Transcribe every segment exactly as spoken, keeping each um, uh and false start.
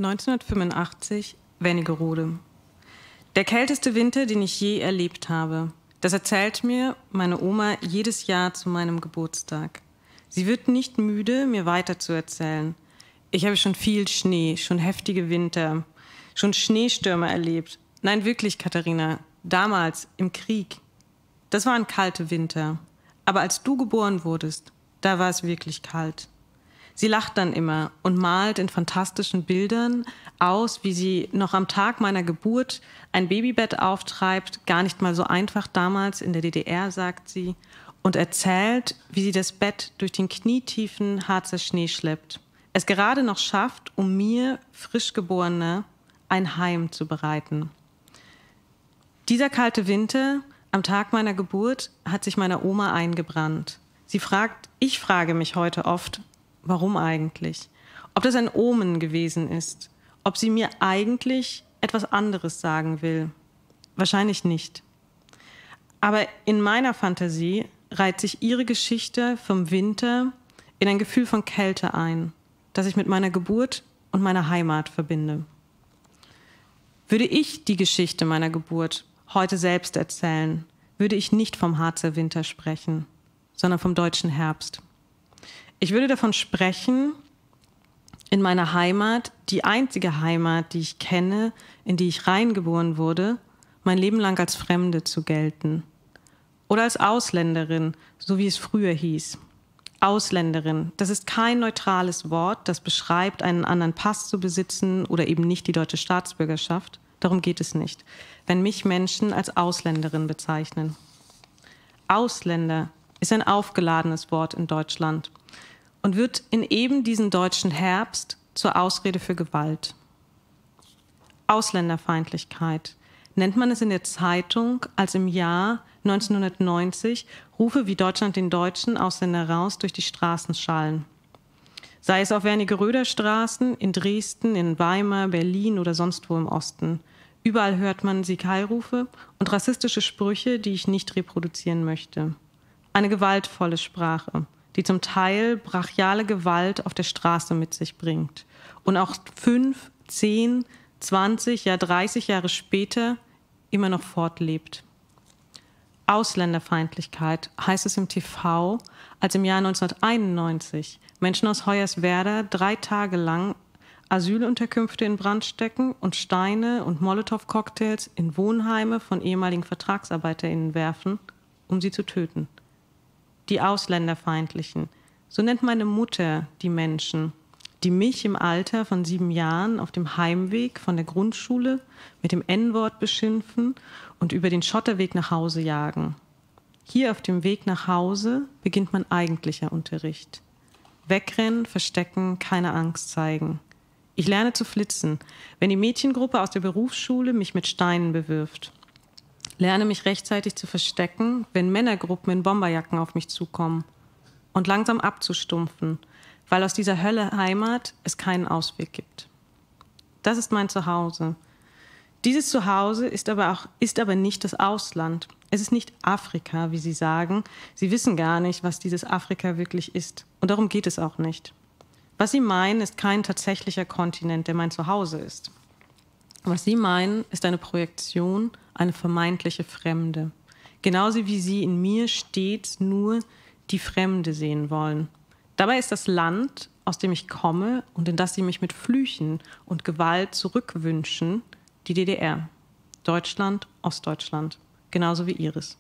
neunzehnhundertfünfundachtzig, Wernigerode. Der kälteste Winter, den ich je erlebt habe. Das erzählt mir meine Oma jedes Jahr zu meinem Geburtstag. Sie wird nicht müde, mir weiter zu erzählen. Ich habe schon viel Schnee, schon heftige Winter, schon Schneestürme erlebt. Nein, wirklich, Katharina, damals im Krieg. Das waren kalte Winter. Aber als du geboren wurdest, da war es wirklich kalt. Sie lacht dann immer und malt in fantastischen Bildern aus, wie sie noch am Tag meiner Geburt ein Babybett auftreibt, gar nicht mal so einfach damals in der D D R, sagt sie, und erzählt, wie sie das Bett durch den knietiefen Harzer Schnee schleppt. Es gerade noch schafft, um mir, Frischgeborene, ein Heim zu bereiten. Dieser kalte Winter, am Tag meiner Geburt, hat sich meiner Oma eingebrannt. Sie fragt, ich frage mich heute oft, warum eigentlich? Ob das ein Omen gewesen ist? Ob sie mir eigentlich etwas anderes sagen will? Wahrscheinlich nicht. Aber in meiner Fantasie reiht sich ihre Geschichte vom Winter in ein Gefühl von Kälte ein, das ich mit meiner Geburt und meiner Heimat verbinde. Würde ich die Geschichte meiner Geburt heute selbst erzählen, würde ich nicht vom Harzer Winter sprechen, sondern vom deutschen Herbst. Ich würde davon sprechen, in meiner Heimat, die einzige Heimat, die ich kenne, in die ich reingeboren wurde, mein Leben lang als Fremde zu gelten. Oder als Ausländerin, so wie es früher hieß. Ausländerin, das ist kein neutrales Wort, das beschreibt, einen anderen Pass zu besitzen oder eben nicht die deutsche Staatsbürgerschaft. Darum geht es nicht, wenn mich Menschen als Ausländerin bezeichnen. Ausländer ist ein aufgeladenes Wort in Deutschland und wird in eben diesen deutschen Herbst zur Ausrede für Gewalt. Ausländerfeindlichkeit nennt man es in der Zeitung, als im Jahr neunzehnhundertneunzig Rufe wie Deutschland den Deutschen, Ausländer raus durch die Straßen schallen. Sei es auf Wernigeröder Straßen, in Dresden, in Weimar, Berlin oder sonst wo im Osten. Überall hört man Sieg-Heil-Rufe und rassistische Sprüche, die ich nicht reproduzieren möchte. Eine gewaltvolle Sprache, die zum Teil brachiale Gewalt auf der Straße mit sich bringt und auch fünf, zehn, zwanzig, ja dreißig Jahre später immer noch fortlebt. Ausländerfeindlichkeit heißt es im T V, als im Jahr neunzehnhunderteinundneunzig Menschen aus Hoyerswerda drei Tage lang Asylunterkünfte in Brand stecken und Steine und Molotow-Cocktails in Wohnheime von ehemaligen VertragsarbeiterInnen werfen, um sie zu töten. Die Ausländerfeindlichen, so nennt meine Mutter die Menschen, die mich im Alter von sieben Jahren auf dem Heimweg von der Grundschule mit dem En-Wort beschimpfen und über den Schotterweg nach Hause jagen. Hier auf dem Weg nach Hause beginnt mein eigentlicher Unterricht. Wegrennen, verstecken, keine Angst zeigen. Ich lerne zu flitzen, wenn die Mädchengruppe aus der Berufsschule mich mit Steinen bewirft. Lerne mich rechtzeitig zu verstecken, wenn Männergruppen in Bomberjacken auf mich zukommen. Und langsam abzustumpfen, weil aus dieser Hölle Heimat es keinen Ausweg gibt. Das ist mein Zuhause. Dieses Zuhause ist aber, auch, ist aber nicht das Ausland. Es ist nicht Afrika, wie Sie sagen. Sie wissen gar nicht, was dieses Afrika wirklich ist. Und darum geht es auch nicht. Was Sie meinen, ist kein tatsächlicher Kontinent, der mein Zuhause ist. Was Sie meinen, ist eine Projektion, eine vermeintliche Fremde. Genauso wie Sie in mir stets nur die Fremde sehen wollen. Dabei ist das Land, aus dem ich komme und in das Sie mich mit Flüchen und Gewalt zurückwünschen, die D D R. Deutschland, Ostdeutschland, genauso wie Ihres.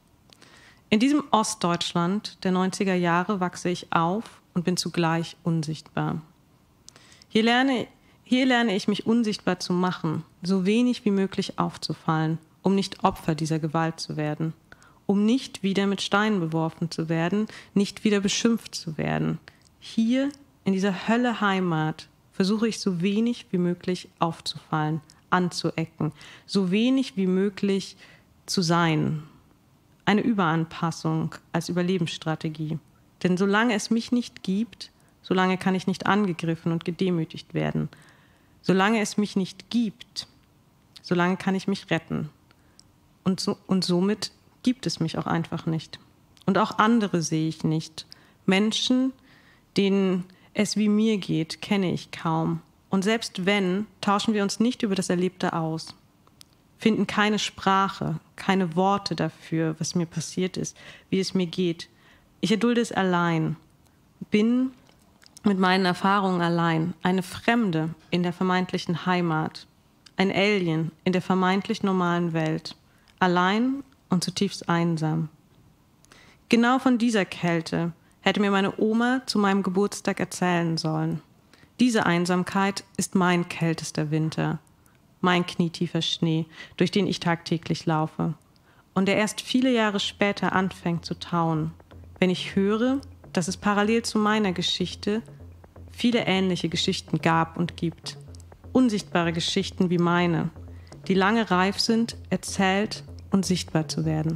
In diesem Ostdeutschland der neunziger Jahre wachse ich auf und bin zugleich unsichtbar. Hier lerne, hier lerne ich mich unsichtbar zu machen, so wenig wie möglich aufzufallen, um nicht Opfer dieser Gewalt zu werden, um nicht wieder mit Steinen beworfen zu werden, nicht wieder beschimpft zu werden. Hier, in dieser Hölle Heimat, versuche ich so wenig wie möglich aufzufallen, anzuecken, so wenig wie möglich zu sein. Eine Überanpassung als Überlebensstrategie. Denn solange es mich nicht gibt, solange kann ich nicht angegriffen und gedemütigt werden. Solange es mich nicht gibt, solange kann ich mich retten. Und, so, und somit gibt es mich auch einfach nicht. Und auch andere sehe ich nicht. Menschen, denen es wie mir geht, kenne ich kaum. Und selbst wenn, tauschen wir uns nicht über das Erlebte aus, finden keine Sprache, keine Worte dafür, was mir passiert ist, wie es mir geht. Ich erdulde es allein, bin mit meinen Erfahrungen allein, eine Fremde in der vermeintlichen Heimat, ein Alien in der vermeintlich normalen Welt, allein und zutiefst einsam. Genau von dieser Kälte hätte mir meine Oma zu meinem Geburtstag erzählen sollen. Diese Einsamkeit ist mein kältester Winter, mein knietiefer Schnee, durch den ich tagtäglich laufe und der erst viele Jahre später anfängt zu tauen, wenn ich höre, dass es parallel zu meiner Geschichte viele ähnliche Geschichten gab und gibt. Unsichtbare Geschichten wie meine, die lange reif sind, erzählt und sichtbar zu werden.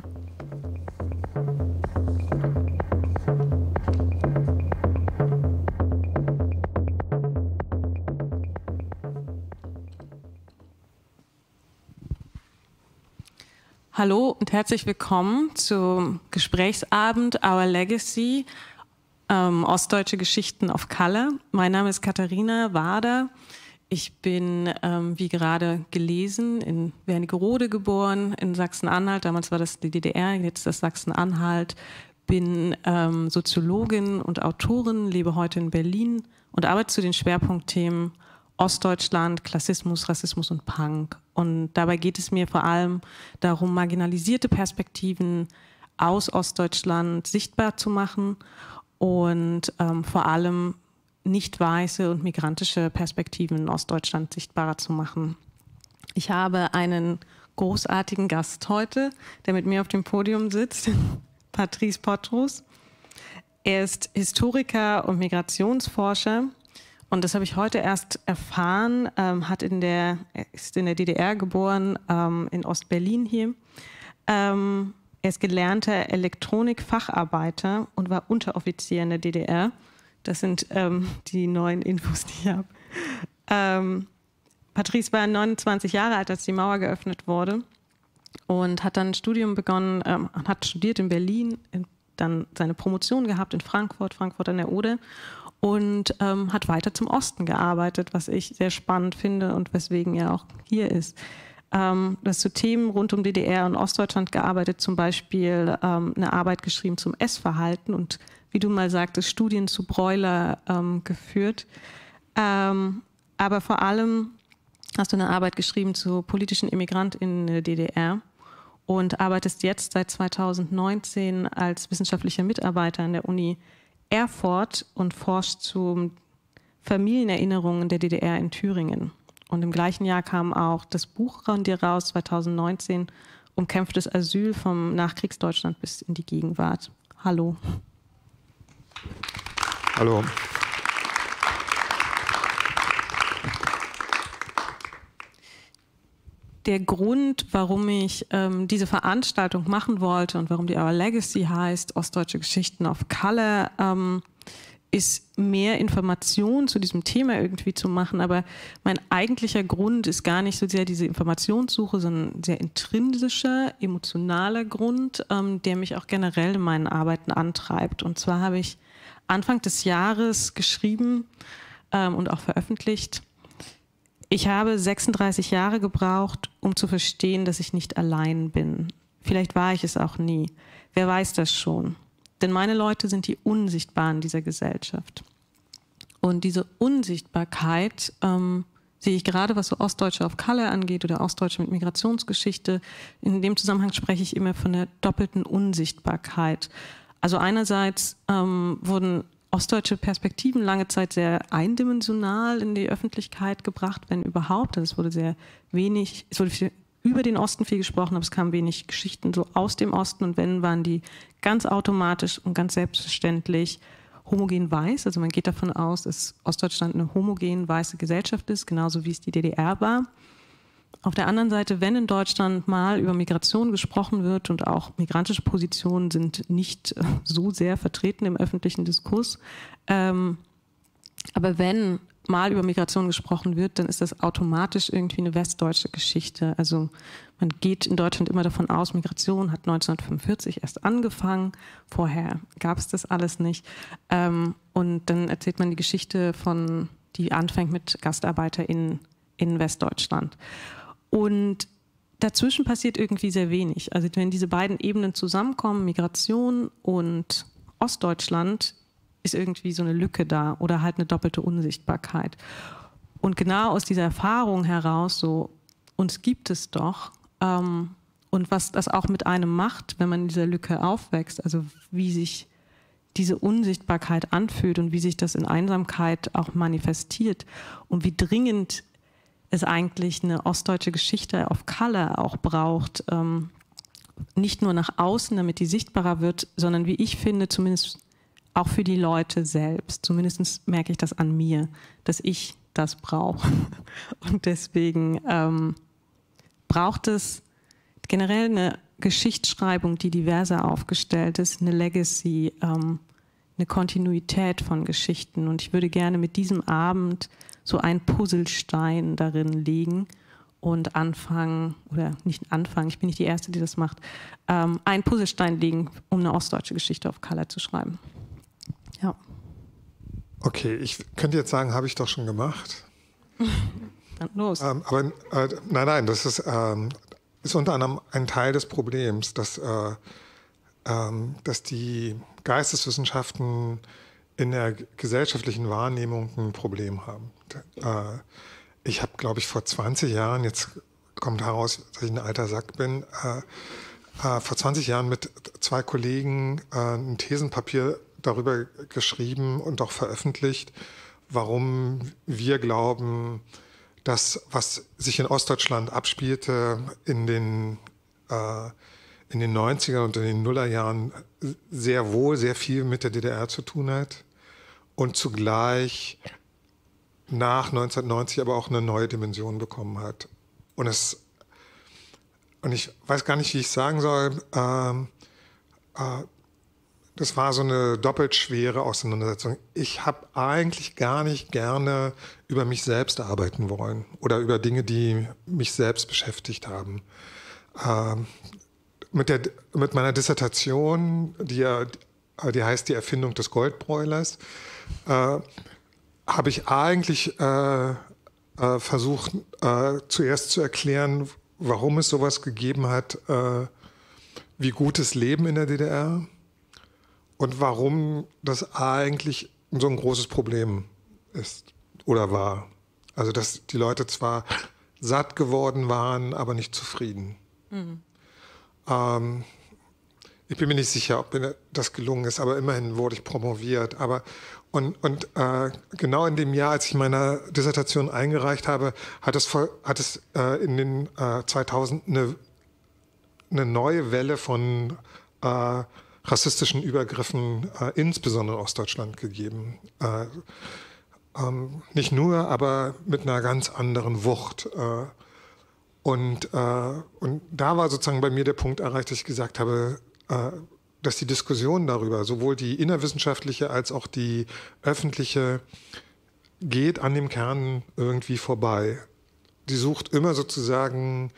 Hallo und herzlich willkommen zum Gesprächsabend Our Legacy, ähm, Ostdeutsche Geschichten of Color. Mein Name ist Katharina Wader. Ich bin, ähm, wie gerade gelesen, in Wernigerode geboren, in Sachsen-Anhalt. Damals war das die D D R, jetzt das Sachsen-Anhalt. Bin ähm, Soziologin und Autorin, lebe heute in Berlin und arbeite zu den Schwerpunktthemen Ostdeutschland, Klassismus, Rassismus und Punk. Und dabei geht es mir vor allem darum, marginalisierte Perspektiven aus Ostdeutschland sichtbar zu machen und ähm, vor allem nicht weiße und migrantische Perspektiven in Ostdeutschland sichtbarer zu machen. Ich habe einen großartigen Gast heute, der mit mir auf dem Podium sitzt, Patrice Potros. Er ist Historiker und Migrationsforscher. Und das habe ich heute erst erfahren, ähm, hat in der, er ist in der D D R geboren, ähm, in Ostberlin hier. Ähm, er ist gelernter Elektronikfacharbeiter und war Unteroffizier in der D D R. Das sind ähm, die neuen Infos, die ich habe. Ähm, Patrice war neunundzwanzig Jahre alt, als die Mauer geöffnet wurde und hat dann ein Studium begonnen, ähm, hat studiert in Berlin, in, dann seine Promotion gehabt in Frankfurt, Frankfurt an der Oder. Und ähm, hat weiter zum Osten gearbeitet, was ich sehr spannend finde und weswegen er auch hier ist. Ähm, das zu Themen rund um D D R und Ostdeutschland gearbeitet, zum Beispiel ähm, eine Arbeit geschrieben zum Essverhalten und, wie du mal sagtest, Studien zu Broiler ähm, geführt. Ähm, aber vor allem hast du eine Arbeit geschrieben zu politischen Immigranten in der D D R und arbeitest jetzt seit zweitausendneunzehn als wissenschaftlicher Mitarbeiter an der Uni Erfurt und forscht zu Familienerinnerungen der D D R in Thüringen. Und im gleichen Jahr kam auch das Buch von dir raus, zweitausendneunzehn, Umkämpftes Asyl vom Nachkriegsdeutschland bis in die Gegenwart. Hallo. Hallo. Der Grund, warum ich ähm, diese Veranstaltung machen wollte und warum die Our Legacy heißt, Ostdeutsche Geschichten of Color, ähm, ist mehr Information zu diesem Thema irgendwie zu machen. Aber mein eigentlicher Grund ist gar nicht so sehr diese Informationssuche, sondern ein sehr intrinsischer, emotionaler Grund, ähm, der mich auch generell in meinen Arbeiten antreibt. Und zwar habe ich Anfang des Jahres geschrieben ähm, und auch veröffentlicht: Ich habe sechsunddreißig Jahre gebraucht, um zu verstehen, dass ich nicht allein bin. Vielleicht war ich es auch nie. Wer weiß das schon? Denn meine Leute sind die Unsichtbaren dieser Gesellschaft. Und diese Unsichtbarkeit ähm, sehe ich gerade, was so Ostdeutsche of Color angeht oder Ostdeutsche mit Migrationsgeschichte. In dem Zusammenhang spreche ich immer von der doppelten Unsichtbarkeit. Also einerseits ähm, wurden ostdeutsche Perspektiven lange Zeit sehr eindimensional in die Öffentlichkeit gebracht, wenn überhaupt. Also es wurde sehr wenig, es wurde viel über den Osten viel gesprochen, aber es kamen wenig Geschichten so aus dem Osten und wenn, waren die ganz automatisch und ganz selbstverständlich homogen weiß. Also man geht davon aus, dass Ostdeutschland eine homogen weiße Gesellschaft ist, genauso wie es die D D R war. Auf der anderen Seite, wenn in Deutschland mal über Migration gesprochen wird und auch migrantische Positionen sind nicht so sehr vertreten im öffentlichen Diskurs, ähm, aber wenn mal über Migration gesprochen wird, dann ist das automatisch irgendwie eine westdeutsche Geschichte. Also man geht in Deutschland immer davon aus, Migration hat neunzehnhundertfünfundvierzig erst angefangen, vorher gab es das alles nicht. Ähm, und dann erzählt man die Geschichte von die anfängt mit GastarbeiterInnen in Westdeutschland. Und dazwischen passiert irgendwie sehr wenig. Also wenn diese beiden Ebenen zusammenkommen, Migration und Ostdeutschland, ist irgendwie so eine Lücke da oder halt eine doppelte Unsichtbarkeit. Und genau aus dieser Erfahrung heraus, so uns gibt es doch, ähm, und was das auch mit einem macht, wenn man in dieser Lücke aufwächst, also wie sich diese Unsichtbarkeit anfühlt und wie sich das in Einsamkeit auch manifestiert und wie dringend es eigentlich eine ostdeutsche Geschichte auf Color auch braucht, ähm, nicht nur nach außen, damit die sichtbarer wird, sondern wie ich finde, zumindest auch für die Leute selbst. Zumindest merke ich das an mir, dass ich das brauche. Und deswegen ähm, braucht es generell eine Geschichtsschreibung, die diverser aufgestellt ist, eine Legacy, ähm, eine Kontinuität von Geschichten. Und ich würde gerne mit diesem Abend so einen Puzzlestein darin legen und anfangen, oder nicht anfangen, ich bin nicht die Erste, die das macht, ähm, einen Puzzlestein legen, um eine ostdeutsche Geschichte auf Color zu schreiben. Ja. Okay, ich könnte jetzt sagen, habe ich doch schon gemacht. Dann los. Ähm, aber äh, nein, nein, das ist, ähm, ist unter anderem ein Teil des Problems, dass, äh, ähm, dass die Geisteswissenschaften in der gesellschaftlichen Wahrnehmung ein Problem haben. Äh, ich habe, glaube ich, vor zwanzig Jahren, jetzt kommt heraus, dass ich ein alter Sack bin, äh, äh, vor zwanzig Jahren mit zwei Kollegen äh, ein Thesenpapier darüber geschrieben und auch veröffentlicht, warum wir glauben, dass was sich in Ostdeutschland abspielte in den, äh, in den neunziger und in den Nullerjahren sehr wohl sehr viel mit der D D R zu tun hat und zugleich nach neunzehnhundertneunzig aber auch eine neue Dimension bekommen hat. Und, es, und ich weiß gar nicht, wie ich sagen soll, ähm, äh, das war so eine doppelt schwere Auseinandersetzung. Ich habe eigentlich gar nicht gerne über mich selbst arbeiten wollen oder über Dinge, die mich selbst beschäftigt haben. Ähm, mit, der, mit meiner Dissertation, die, ja, die heißt Die Erfindung des Goldbräulers, äh, habe ich eigentlich äh, äh, versucht, äh, zuerst zu erklären, warum es sowas gegeben hat äh, wie gutes Leben in der D D R. Und warum das eigentlich so ein großes Problem ist oder war. Also dass die Leute zwar satt geworden waren, aber nicht zufrieden. Mhm. Ähm, ich bin mir nicht sicher, ob mir das gelungen ist, aber immerhin wurde ich promoviert. Aber und, und äh, genau in dem Jahr, als ich meine Dissertation eingereicht habe, hat es, hat es äh, in den äh, zweitausend eine, eine neue Welle von äh, rassistischen Übergriffen, äh, insbesondere in Ostdeutschland, gegeben. Äh, ähm, nicht nur, aber mit einer ganz anderen Wucht. Äh, und, äh, und da war sozusagen bei mir der Punkt erreicht, dass ich gesagt habe, äh, dass die Diskussion darüber, sowohl die innerwissenschaftliche als auch die öffentliche, geht an dem Kern irgendwie vorbei. Die sucht immer sozusagen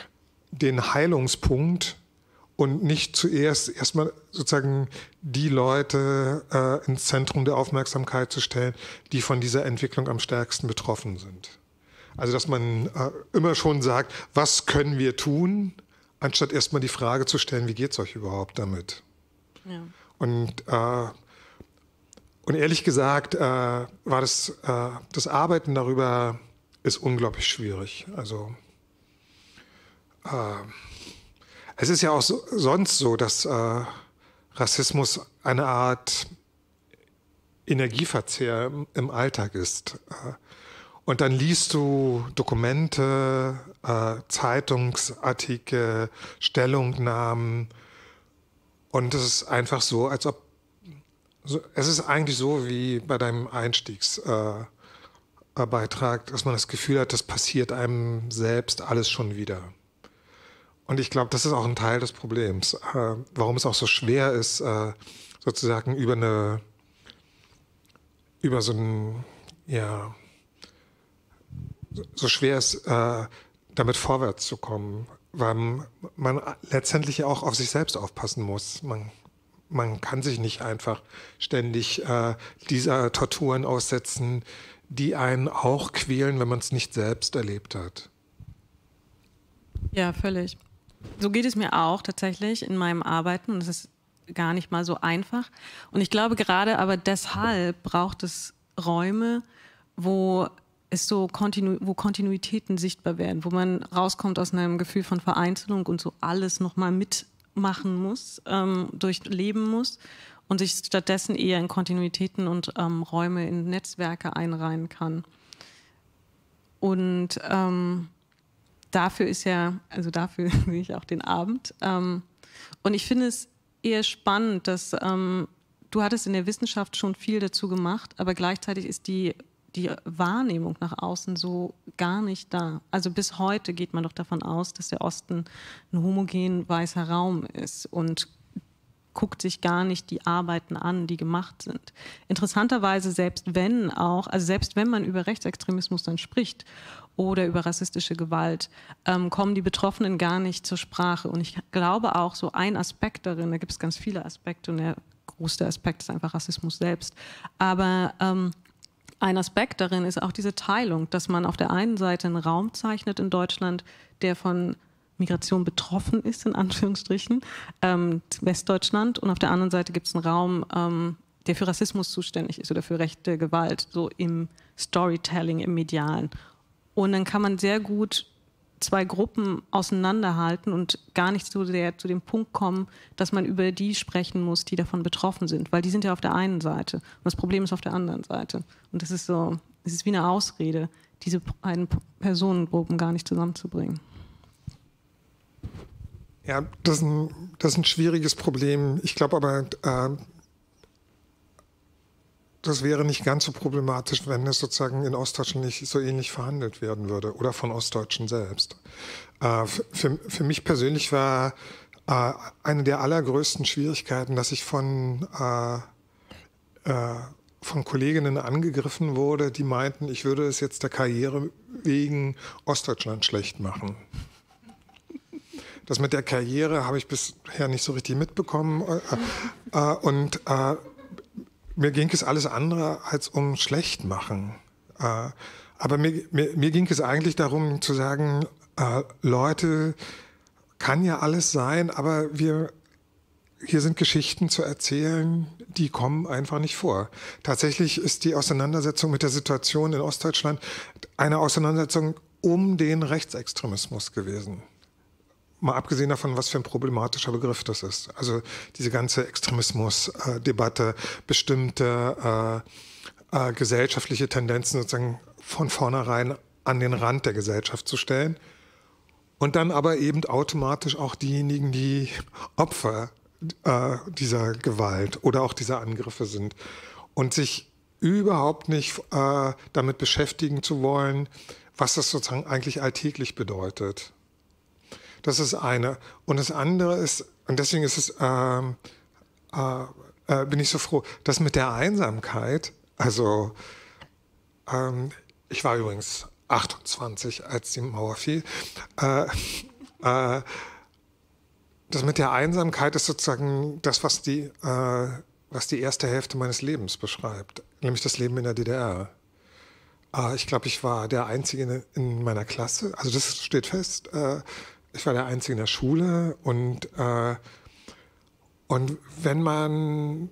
den Heilungspunkt und nicht zuerst erstmal sozusagen die Leute äh, ins Zentrum der Aufmerksamkeit zu stellen, die von dieser Entwicklung am stärksten betroffen sind. Also dass man äh, immer schon sagt, was können wir tun, anstatt erstmal die Frage zu stellen, wie geht es euch überhaupt damit? Ja. Und, äh, und ehrlich gesagt äh, war das, äh, das Arbeiten darüber ist unglaublich schwierig. Also äh, es ist ja auch so, sonst so, dass äh, Rassismus eine Art Energieverzehr im, im Alltag ist. Äh, und dann liest du Dokumente, äh, Zeitungsartikel, Stellungnahmen und es ist einfach so, als ob, so, es ist eigentlich so wie bei deinem Einstiegsbeitrag, äh, dass man das Gefühl hat, das passiert einem selbst alles schon wieder. Und ich glaube, das ist auch ein Teil des Problems, äh, warum es auch so schwer ist, äh, sozusagen über eine, über so ein, ja, so schwer ist, äh, damit vorwärts zu kommen, weil man letztendlich auch auf sich selbst aufpassen muss. Man, man kann sich nicht einfach ständig äh, dieser Torturen aussetzen, die einen auch quälen, wenn man es nicht selbst erlebt hat. Ja, völlig. So geht es mir auch tatsächlich in meinem Arbeiten und es ist gar nicht mal so einfach. Und ich glaube gerade aber deshalb braucht es Räume, wo es so Kontinu- wo Kontinuitäten sichtbar werden, wo man rauskommt aus einem Gefühl von Vereinzelung und so alles nochmal mitmachen muss, ähm, durchleben muss und sich stattdessen eher in Kontinuitäten und ähm, Räume, in Netzwerke einreihen kann. Und ähm, dafür ist ja, also dafür sehe ich auch den Abend. Ähm, und ich finde es eher spannend, dass ähm, du hattest in der Wissenschaft schon viel dazu gemacht, aber gleichzeitig ist die, die Wahrnehmung nach außen so gar nicht da. Also bis heute geht man doch davon aus, dass der Osten ein homogen weißer Raum ist und guckt sich gar nicht die Arbeiten an, die gemacht sind. Interessanterweise, selbst wenn auch, also selbst wenn man über Rechtsextremismus dann spricht oder über rassistische Gewalt, ähm, kommen die Betroffenen gar nicht zur Sprache. Und ich glaube auch, so ein Aspekt darin, da gibt es ganz viele Aspekte und der größte Aspekt ist einfach Rassismus selbst. Aber ähm, ein Aspekt darin ist auch diese Teilung, dass man auf der einen Seite einen Raum zeichnet in Deutschland, der von Migration betroffen ist, in Anführungsstrichen, ähm, Westdeutschland. Und auf der anderen Seite gibt es einen Raum, ähm, der für Rassismus zuständig ist oder für rechte Gewalt, so im Storytelling, im Medialen. Und dann kann man sehr gut zwei Gruppen auseinanderhalten und gar nicht so sehr zu dem Punkt kommen, dass man über die sprechen muss, die davon betroffen sind. Weil die sind ja auf der einen Seite und das Problem ist auf der anderen Seite. Und das ist so, es ist wie eine Ausrede, diese beiden Personengruppen gar nicht zusammenzubringen. Ja, das ist ein, das ist ein schwieriges Problem. Ich glaube aber, äh, das wäre nicht ganz so problematisch, wenn es sozusagen in Ostdeutschland nicht so ähnlich verhandelt werden würde oder von Ostdeutschen selbst. Äh, für, für mich persönlich war äh, eine der allergrößten Schwierigkeiten, dass ich von, äh, äh, von Kolleginnen angegriffen wurde, die meinten, ich würde es jetzt der Karriere wegen Ostdeutschland schlecht machen. Das mit der Karriere habe ich bisher nicht so richtig mitbekommen. Äh, äh, und äh, mir ging es alles andere als um Schlechtmachen. Äh, aber mir, mir, mir ging es eigentlich darum zu sagen, äh, Leute, kann ja alles sein, aber wir, hier sind Geschichten zu erzählen, die kommen einfach nicht vor. Tatsächlich ist die Auseinandersetzung mit der Situation in Ostdeutschland eine Auseinandersetzung um den Rechtsextremismus gewesen. Mal abgesehen davon, was für ein problematischer Begriff das ist. Also diese ganze Extremismusdebatte, bestimmte äh, äh, gesellschaftliche Tendenzen sozusagen von vornherein an den Rand der Gesellschaft zu stellen. Und dann aber eben automatisch auch diejenigen, die Opfer äh, dieser Gewalt oder auch dieser Angriffe sind. Und sich überhaupt nicht äh, damit beschäftigen zu wollen, was das sozusagen eigentlich alltäglich bedeutet. Das ist eine. Und das andere ist, und deswegen ist es, äh, äh, bin ich so froh, dass mit der Einsamkeit, also ähm, ich war übrigens achtundzwanzig, als die Mauer fiel, äh, äh, das mit der Einsamkeit ist sozusagen das, was die, äh, was die erste Hälfte meines Lebens beschreibt, nämlich das Leben in der D D R. Äh, ich glaube, ich war der Einzige in meiner Klasse, also das steht fest, äh, ich war der Einzige in der Schule und, äh, und wenn man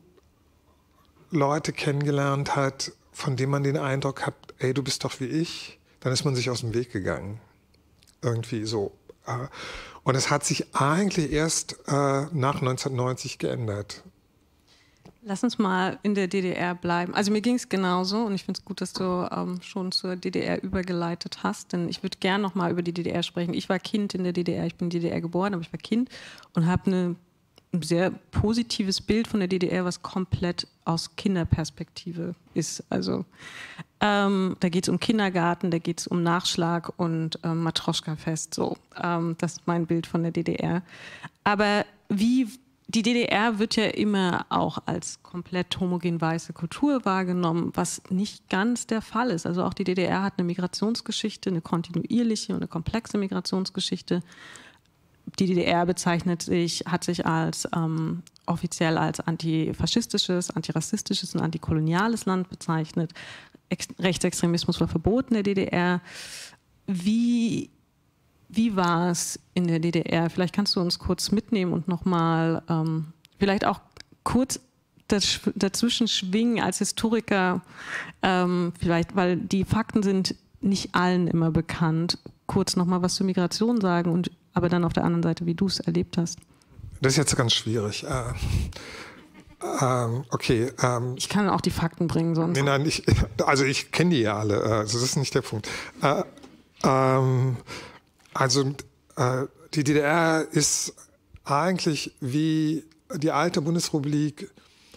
Leute kennengelernt hat, von denen man den Eindruck hat, ey, du bist doch wie ich, dann ist man sich aus dem Weg gegangen. Irgendwie so. Äh, und es hat sich eigentlich erst äh, nach neunzehnhundertneunzig geändert. Lass uns mal in der D D R bleiben. Also mir ging es genauso und ich finde es gut, dass du ähm, schon zur D D R übergeleitet hast, denn ich würde gerne noch mal über die D D R sprechen. Ich war Kind in der D D R, ich bin in der D D R geboren, aber ich war Kind und habe eine, ein sehr positives Bild von der D D R, was komplett aus Kinderperspektive ist. Also ähm, da geht es um Kindergarten, da geht es um Nachschlag und ähm, Matroschka-Fest. So, ähm, das ist mein Bild von der D D R. Aber wie die D D R wird ja immer auch als komplett homogen weiße Kultur wahrgenommen, was nicht ganz der Fall ist. Also auch die D D R hat eine Migrationsgeschichte, eine kontinuierliche und eine komplexe Migrationsgeschichte. Die D D R bezeichnet sich, hat sich als ähm, offiziell als antifaschistisches, antirassistisches und antikoloniales Land bezeichnet. Ex Rechtsextremismus war verboten in der D D R. Wie, wie war es in der D D R? Vielleicht kannst du uns kurz mitnehmen und nochmal ähm, vielleicht auch kurz das, dazwischen schwingen als Historiker, ähm, vielleicht, weil die Fakten sind nicht allen immer bekannt, kurz nochmal was zur Migration sagen, und aber dann auf der anderen Seite, wie du es erlebt hast. Das ist jetzt ganz schwierig. Äh, ähm, okay. Ähm, ich kann auch die Fakten bringen sonst. Nee, nein, ich, also ich kenne die ja alle, also das ist nicht der Punkt. Äh, ähm, also äh, die D D R ist eigentlich wie die alte Bundesrepublik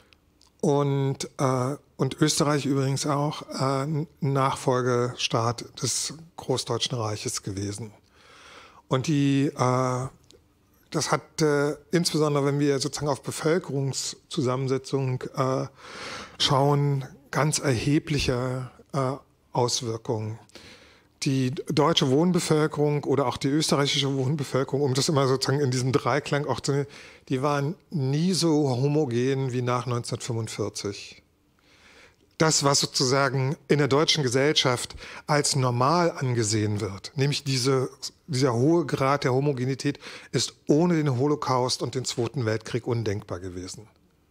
und, äh, und Österreich übrigens auch äh, Nachfolgestaat des Großdeutschen Reiches gewesen. Und die, äh, das hat äh, insbesondere, wenn wir sozusagen auf Bevölkerungszusammensetzung äh, schauen, ganz erhebliche äh, Auswirkungen. Die deutsche Wohnbevölkerung oder auch die österreichische Wohnbevölkerung, um das immer sozusagen in diesem Dreiklang auch zu nehmen, die waren nie so homogen wie nach neunzehnhundertfünfundvierzig. Das, was sozusagen in der deutschen Gesellschaft als normal angesehen wird, nämlich diese, dieser hohe Grad der Homogenität, ist ohne den Holocaust und den Zweiten Weltkrieg undenkbar gewesen.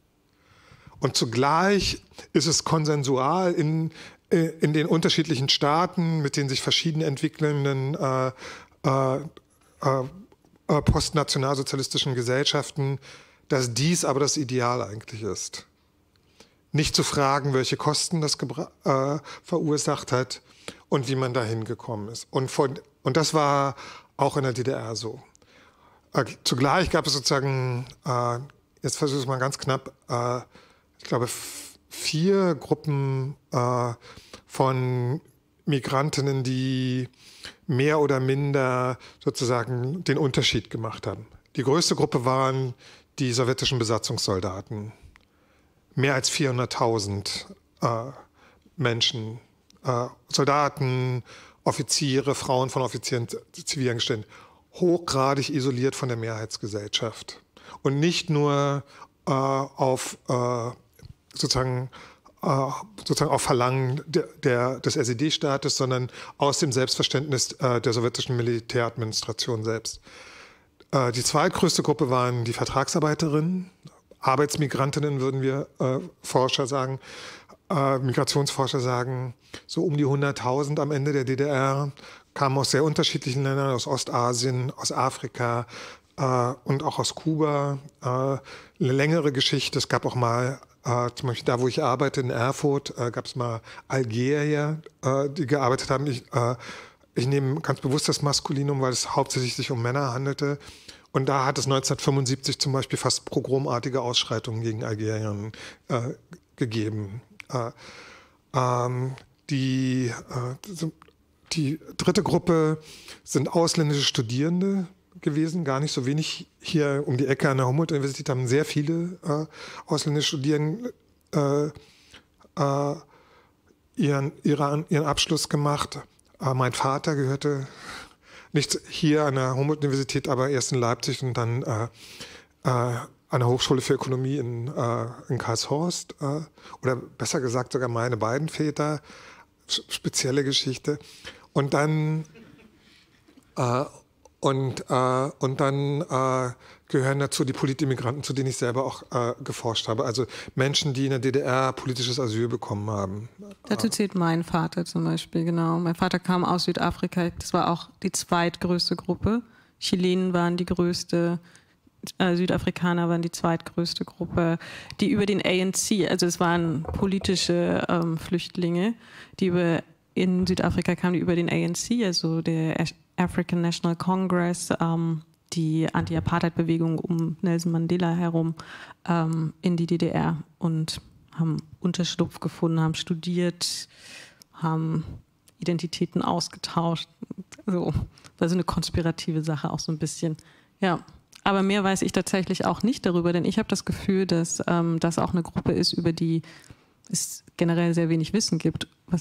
Und zugleich ist es konsensual in, in den unterschiedlichen Staaten mit den sich verschieden entwickelnden äh, äh, äh, postnationalsozialistischen Gesellschaften, dass dies aber das Ideal eigentlich ist. Nicht zu fragen, welche Kosten das äh, verursacht hat und wie man dahin gekommen ist. Und, von, und das war auch in der D D R so. Äh, zugleich gab es sozusagen, äh, jetzt versuche ich es mal ganz knapp, äh, ich glaube vier Gruppen äh, von Migrantinnen, die mehr oder minder sozusagen den Unterschied gemacht haben. Die größte Gruppe waren die sowjetischen Besatzungssoldaten. Mehr als vierhunderttausend äh, Menschen, äh, Soldaten, Offiziere, Frauen von Offizieren, Zivilangestellten, hochgradig isoliert von der Mehrheitsgesellschaft. Und nicht nur äh, auf, äh, sozusagen, äh, sozusagen auf Verlangen der, der, des S E D-Staates, sondern aus dem Selbstverständnis äh, der sowjetischen Militäradministration selbst. Äh, die zweitgrößte Gruppe waren die Vertragsarbeiterinnen, Arbeitsmigrantinnen, würden wir äh, Forscher sagen, äh, Migrationsforscher sagen, so um die hunderttausend am Ende der D D R, kamen aus sehr unterschiedlichen Ländern, aus Ostasien, aus Afrika äh, und auch aus Kuba. Äh, eine längere Geschichte, es gab auch mal, äh, zum Beispiel da, wo ich arbeite, in Erfurt, äh, gab es mal Algerier, äh, die gearbeitet haben. Ich, äh, ich nehme ganz bewusst das Maskulinum, weil es hauptsächlich sich um Männer handelte. Und da hat es neunzehnhundertfünfundsiebzig zum Beispiel fast pogromartige Ausschreitungen gegen Algerien äh, gegeben. Äh, ähm, die, äh, die dritte Gruppe sind ausländische Studierende gewesen, gar nicht so wenig. Hier um die Ecke an der Humboldt-Universität haben sehr viele äh, ausländische Studierende äh, äh, ihren, ihren, ihren Abschluss gemacht. Äh, mein Vater gehörte nicht hier an der Humboldt-Universität, aber erst in Leipzig und dann äh, äh, an der Hochschule für Ökonomie in, äh, in Karlshorst. Äh, oder besser gesagt sogar meine beiden Väter. Spezielle Geschichte. Und dann, äh, und, äh, und dann äh, gehören dazu die Politimmigranten, zu denen ich selber auch äh, geforscht habe. Also Menschen, die in der D D R politisches Asyl bekommen haben. Dazu zählt mein Vater zum Beispiel, genau. Mein Vater kam aus Südafrika. Das war auch die zweitgrößte Gruppe. Chilenen waren die größte, äh, Südafrikaner waren die zweitgrößte Gruppe. Die über den A N C, also es waren politische ähm, Flüchtlinge, die über in Südafrika kamen, die über den A N C, also der African National Congress, ähm, die Anti-Apartheid-Bewegung um Nelson Mandela herum, ähm, in die D D R und haben Unterschlupf gefunden, haben studiert, haben Identitäten ausgetauscht. So, war so eine konspirative Sache auch so ein bisschen. Ja, aber mehr weiß ich tatsächlich auch nicht darüber, denn ich habe das Gefühl, dass ähm, das auch eine Gruppe ist, über die es generell sehr wenig Wissen gibt. Was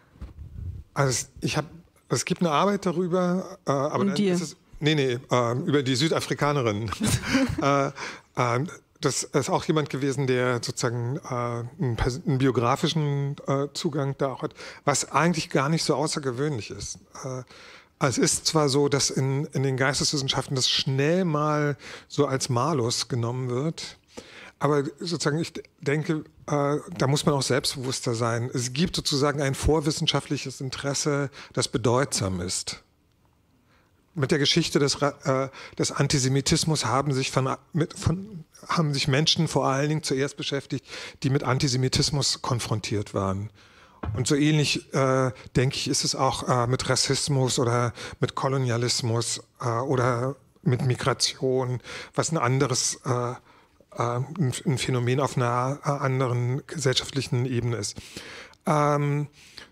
Also ich habe, es gibt eine Arbeit darüber, äh, aber Und dann dir? ist es, nee, nee, äh, über die Südafrikanerin. äh, äh, das ist auch jemand gewesen, der sozusagen äh, einen, einen biografischen äh, Zugang da auch hat, was eigentlich gar nicht so außergewöhnlich ist. Äh, es ist zwar so, dass in, in den Geisteswissenschaften das schnell mal so als Malus genommen wird, aber sozusagen ich denke, äh, da muss man auch selbstbewusster sein. Es gibt sozusagen ein vorwissenschaftliches Interesse, das bedeutsam ist. Mit der Geschichte des, äh, des Antisemitismus haben sich, von, mit, von, haben sich Menschen vor allen Dingen zuerst beschäftigt, die mit Antisemitismus konfrontiert waren. Und so ähnlich, äh, denke ich, ist es auch äh, mit Rassismus oder mit Kolonialismus äh, oder mit Migration, was ein anderes, äh, äh, ein, ein Phänomen auf einer äh, anderen gesellschaftlichen Ebene ist. Ähm,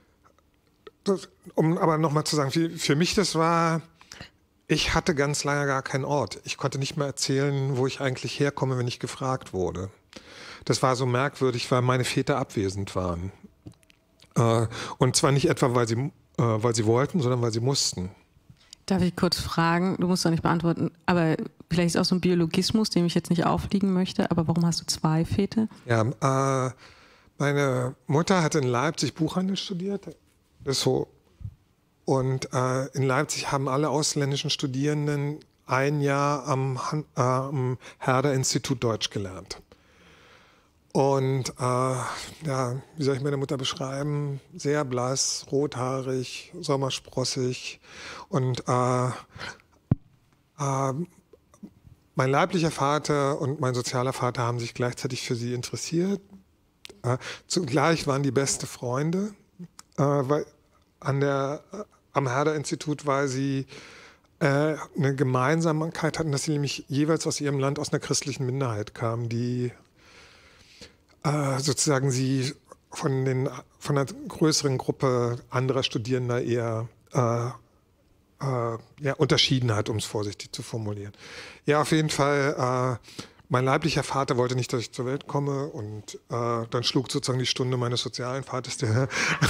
das, um aber nochmal zu sagen, für, für mich das war... Ich hatte ganz lange gar keinen Ort. Ich konnte nicht mehr erzählen, wo ich eigentlich herkomme, wenn ich gefragt wurde. Das war so merkwürdig, weil meine Väter abwesend waren. Äh, und zwar nicht etwa, weil sie, äh, weil sie wollten, sondern weil sie mussten. Darf ich kurz fragen? Du musst doch nicht beantworten, aber vielleicht ist auch so ein Biologismus, dem ich jetzt nicht aufliegen möchte, aber warum hast du zwei Väter? Ja, äh, meine Mutter hat in Leipzig Buchhandel studiert. Das ist so. Und äh, in Leipzig haben alle ausländischen Studierenden ein Jahr am, äh, am Herder-Institut Deutsch gelernt. Und äh, ja, wie soll ich meine Mutter beschreiben? Sehr blass, rothaarig, sommersprossig. Und äh, äh, mein leiblicher Vater und mein sozialer Vater haben sich gleichzeitig für sie interessiert. Äh, zugleich waren die beste Freunde, äh, weil an der am Herder-Institut, weil sie äh, eine Gemeinsamkeit hatten, dass sie nämlich jeweils aus ihrem Land aus einer christlichen Minderheit kamen, die äh, sozusagen sie von, den, von einer größeren Gruppe anderer Studierender eher äh, äh, ja, unterschieden hat, um es vorsichtig zu formulieren. Ja, auf jeden Fall, äh, mein leiblicher Vater wollte nicht, dass ich zur Welt komme, und äh, dann schlug sozusagen die Stunde meines sozialen Vaters, der,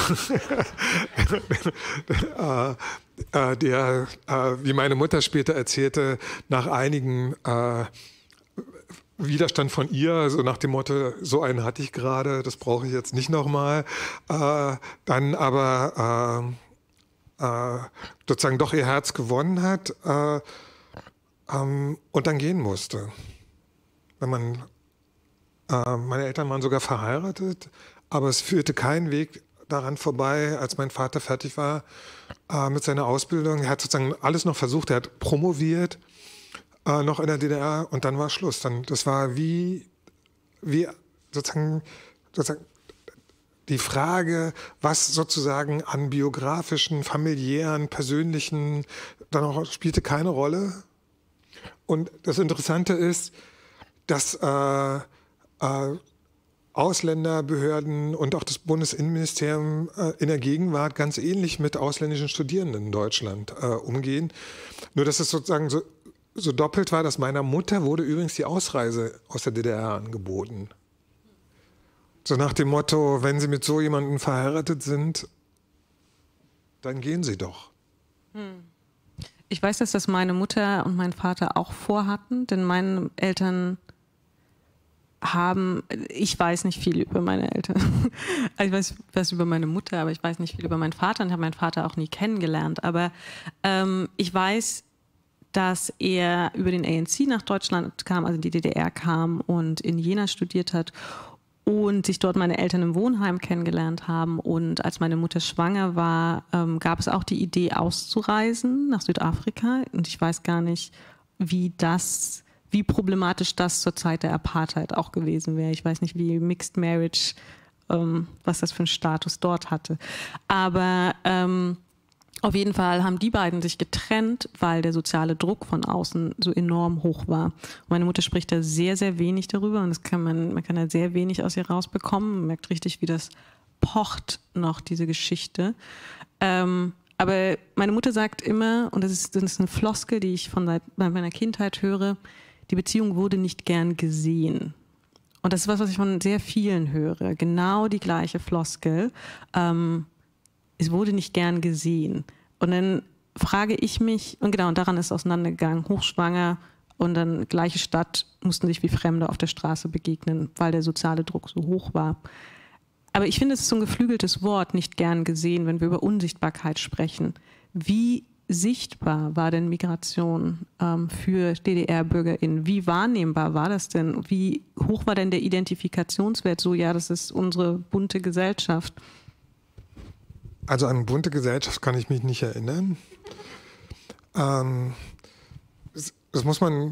äh, äh, der äh, wie meine Mutter später erzählte, nach einigen äh, Widerstand von ihr, so nach dem Motto, so einen hatte ich gerade, das brauche ich jetzt nicht nochmal, äh, dann aber äh, äh, sozusagen doch ihr Herz gewonnen hat äh, ähm, und dann gehen musste. Wenn man, äh, meine Eltern waren sogar verheiratet, aber es führte kein Weg daran vorbei, als mein Vater fertig war äh, mit seiner Ausbildung. Er hat sozusagen alles noch versucht, er hat promoviert, äh, noch in der D D R, und dann war Schluss. Dann, das war wie, wie sozusagen, sozusagen die Frage, was sozusagen an biografischen, familiären, persönlichen, dann auch spielte keine Rolle. Und das Interessante ist, dass äh, äh, Ausländerbehörden und auch das Bundesinnenministerium äh, in der Gegenwart ganz ähnlich mit ausländischen Studierenden in Deutschland äh, umgehen. Nur dass es sozusagen so, so doppelt war, dass meiner Mutter wurde übrigens die Ausreise aus der D D R angeboten. So nach dem Motto, wenn Sie mit so jemandem verheiratet sind, dann gehen Sie doch. Hm. Ich weiß, dass das meine Mutter und mein Vater auch vorhatten, denn meine Eltern haben, ich weiß nicht viel über meine Eltern. Ich weiß was über meine Mutter, aber ich weiß nicht viel über meinen Vater und habe meinen Vater auch nie kennengelernt. Aber ähm, ich weiß, dass er über den A N C nach Deutschland kam, also in die D D R kam und in Jena studiert hat und sich dort meine Eltern im Wohnheim kennengelernt haben. Und als meine Mutter schwanger war, ähm, gab es auch die Idee, auszureisen nach Südafrika. Und ich weiß gar nicht, wie das... wie problematisch das zur Zeit der Apartheid auch gewesen wäre. Ich weiß nicht, wie Mixed Marriage, ähm, was das für einen Status dort hatte. Aber ähm, auf jeden Fall haben die beiden sich getrennt, weil der soziale Druck von außen so enorm hoch war. Und meine Mutter spricht da sehr, sehr wenig darüber, und das kann man, man kann da sehr wenig aus ihr rausbekommen. Man merkt richtig, wie das pocht noch, diese Geschichte. Ähm, aber meine Mutter sagt immer, und das ist, das ist eine Floskel, die ich von seit meiner Kindheit höre, die Beziehung wurde nicht gern gesehen. Und das ist was, was ich von sehr vielen höre. Genau die gleiche Floskel. Ähm, es wurde nicht gern gesehen. Und dann frage ich mich, und genau, und daran ist es auseinandergegangen, hochschwanger, Und dann gleiche Stadt mussten sich wie Fremde auf der Straße begegnen, weil der soziale Druck so hoch war. Aber ich finde, es ist so ein geflügeltes Wort, nicht gern gesehen, wenn wir über Unsichtbarkeit sprechen. Wie sichtbar war denn Migration ähm, für D D R-BürgerInnen? Wie wahrnehmbar war das denn? Wie hoch war denn der Identifikationswert? So, ja, das ist unsere bunte Gesellschaft. Also an bunte Gesellschaft kann ich mich nicht erinnern. Ähm, das, das muss man...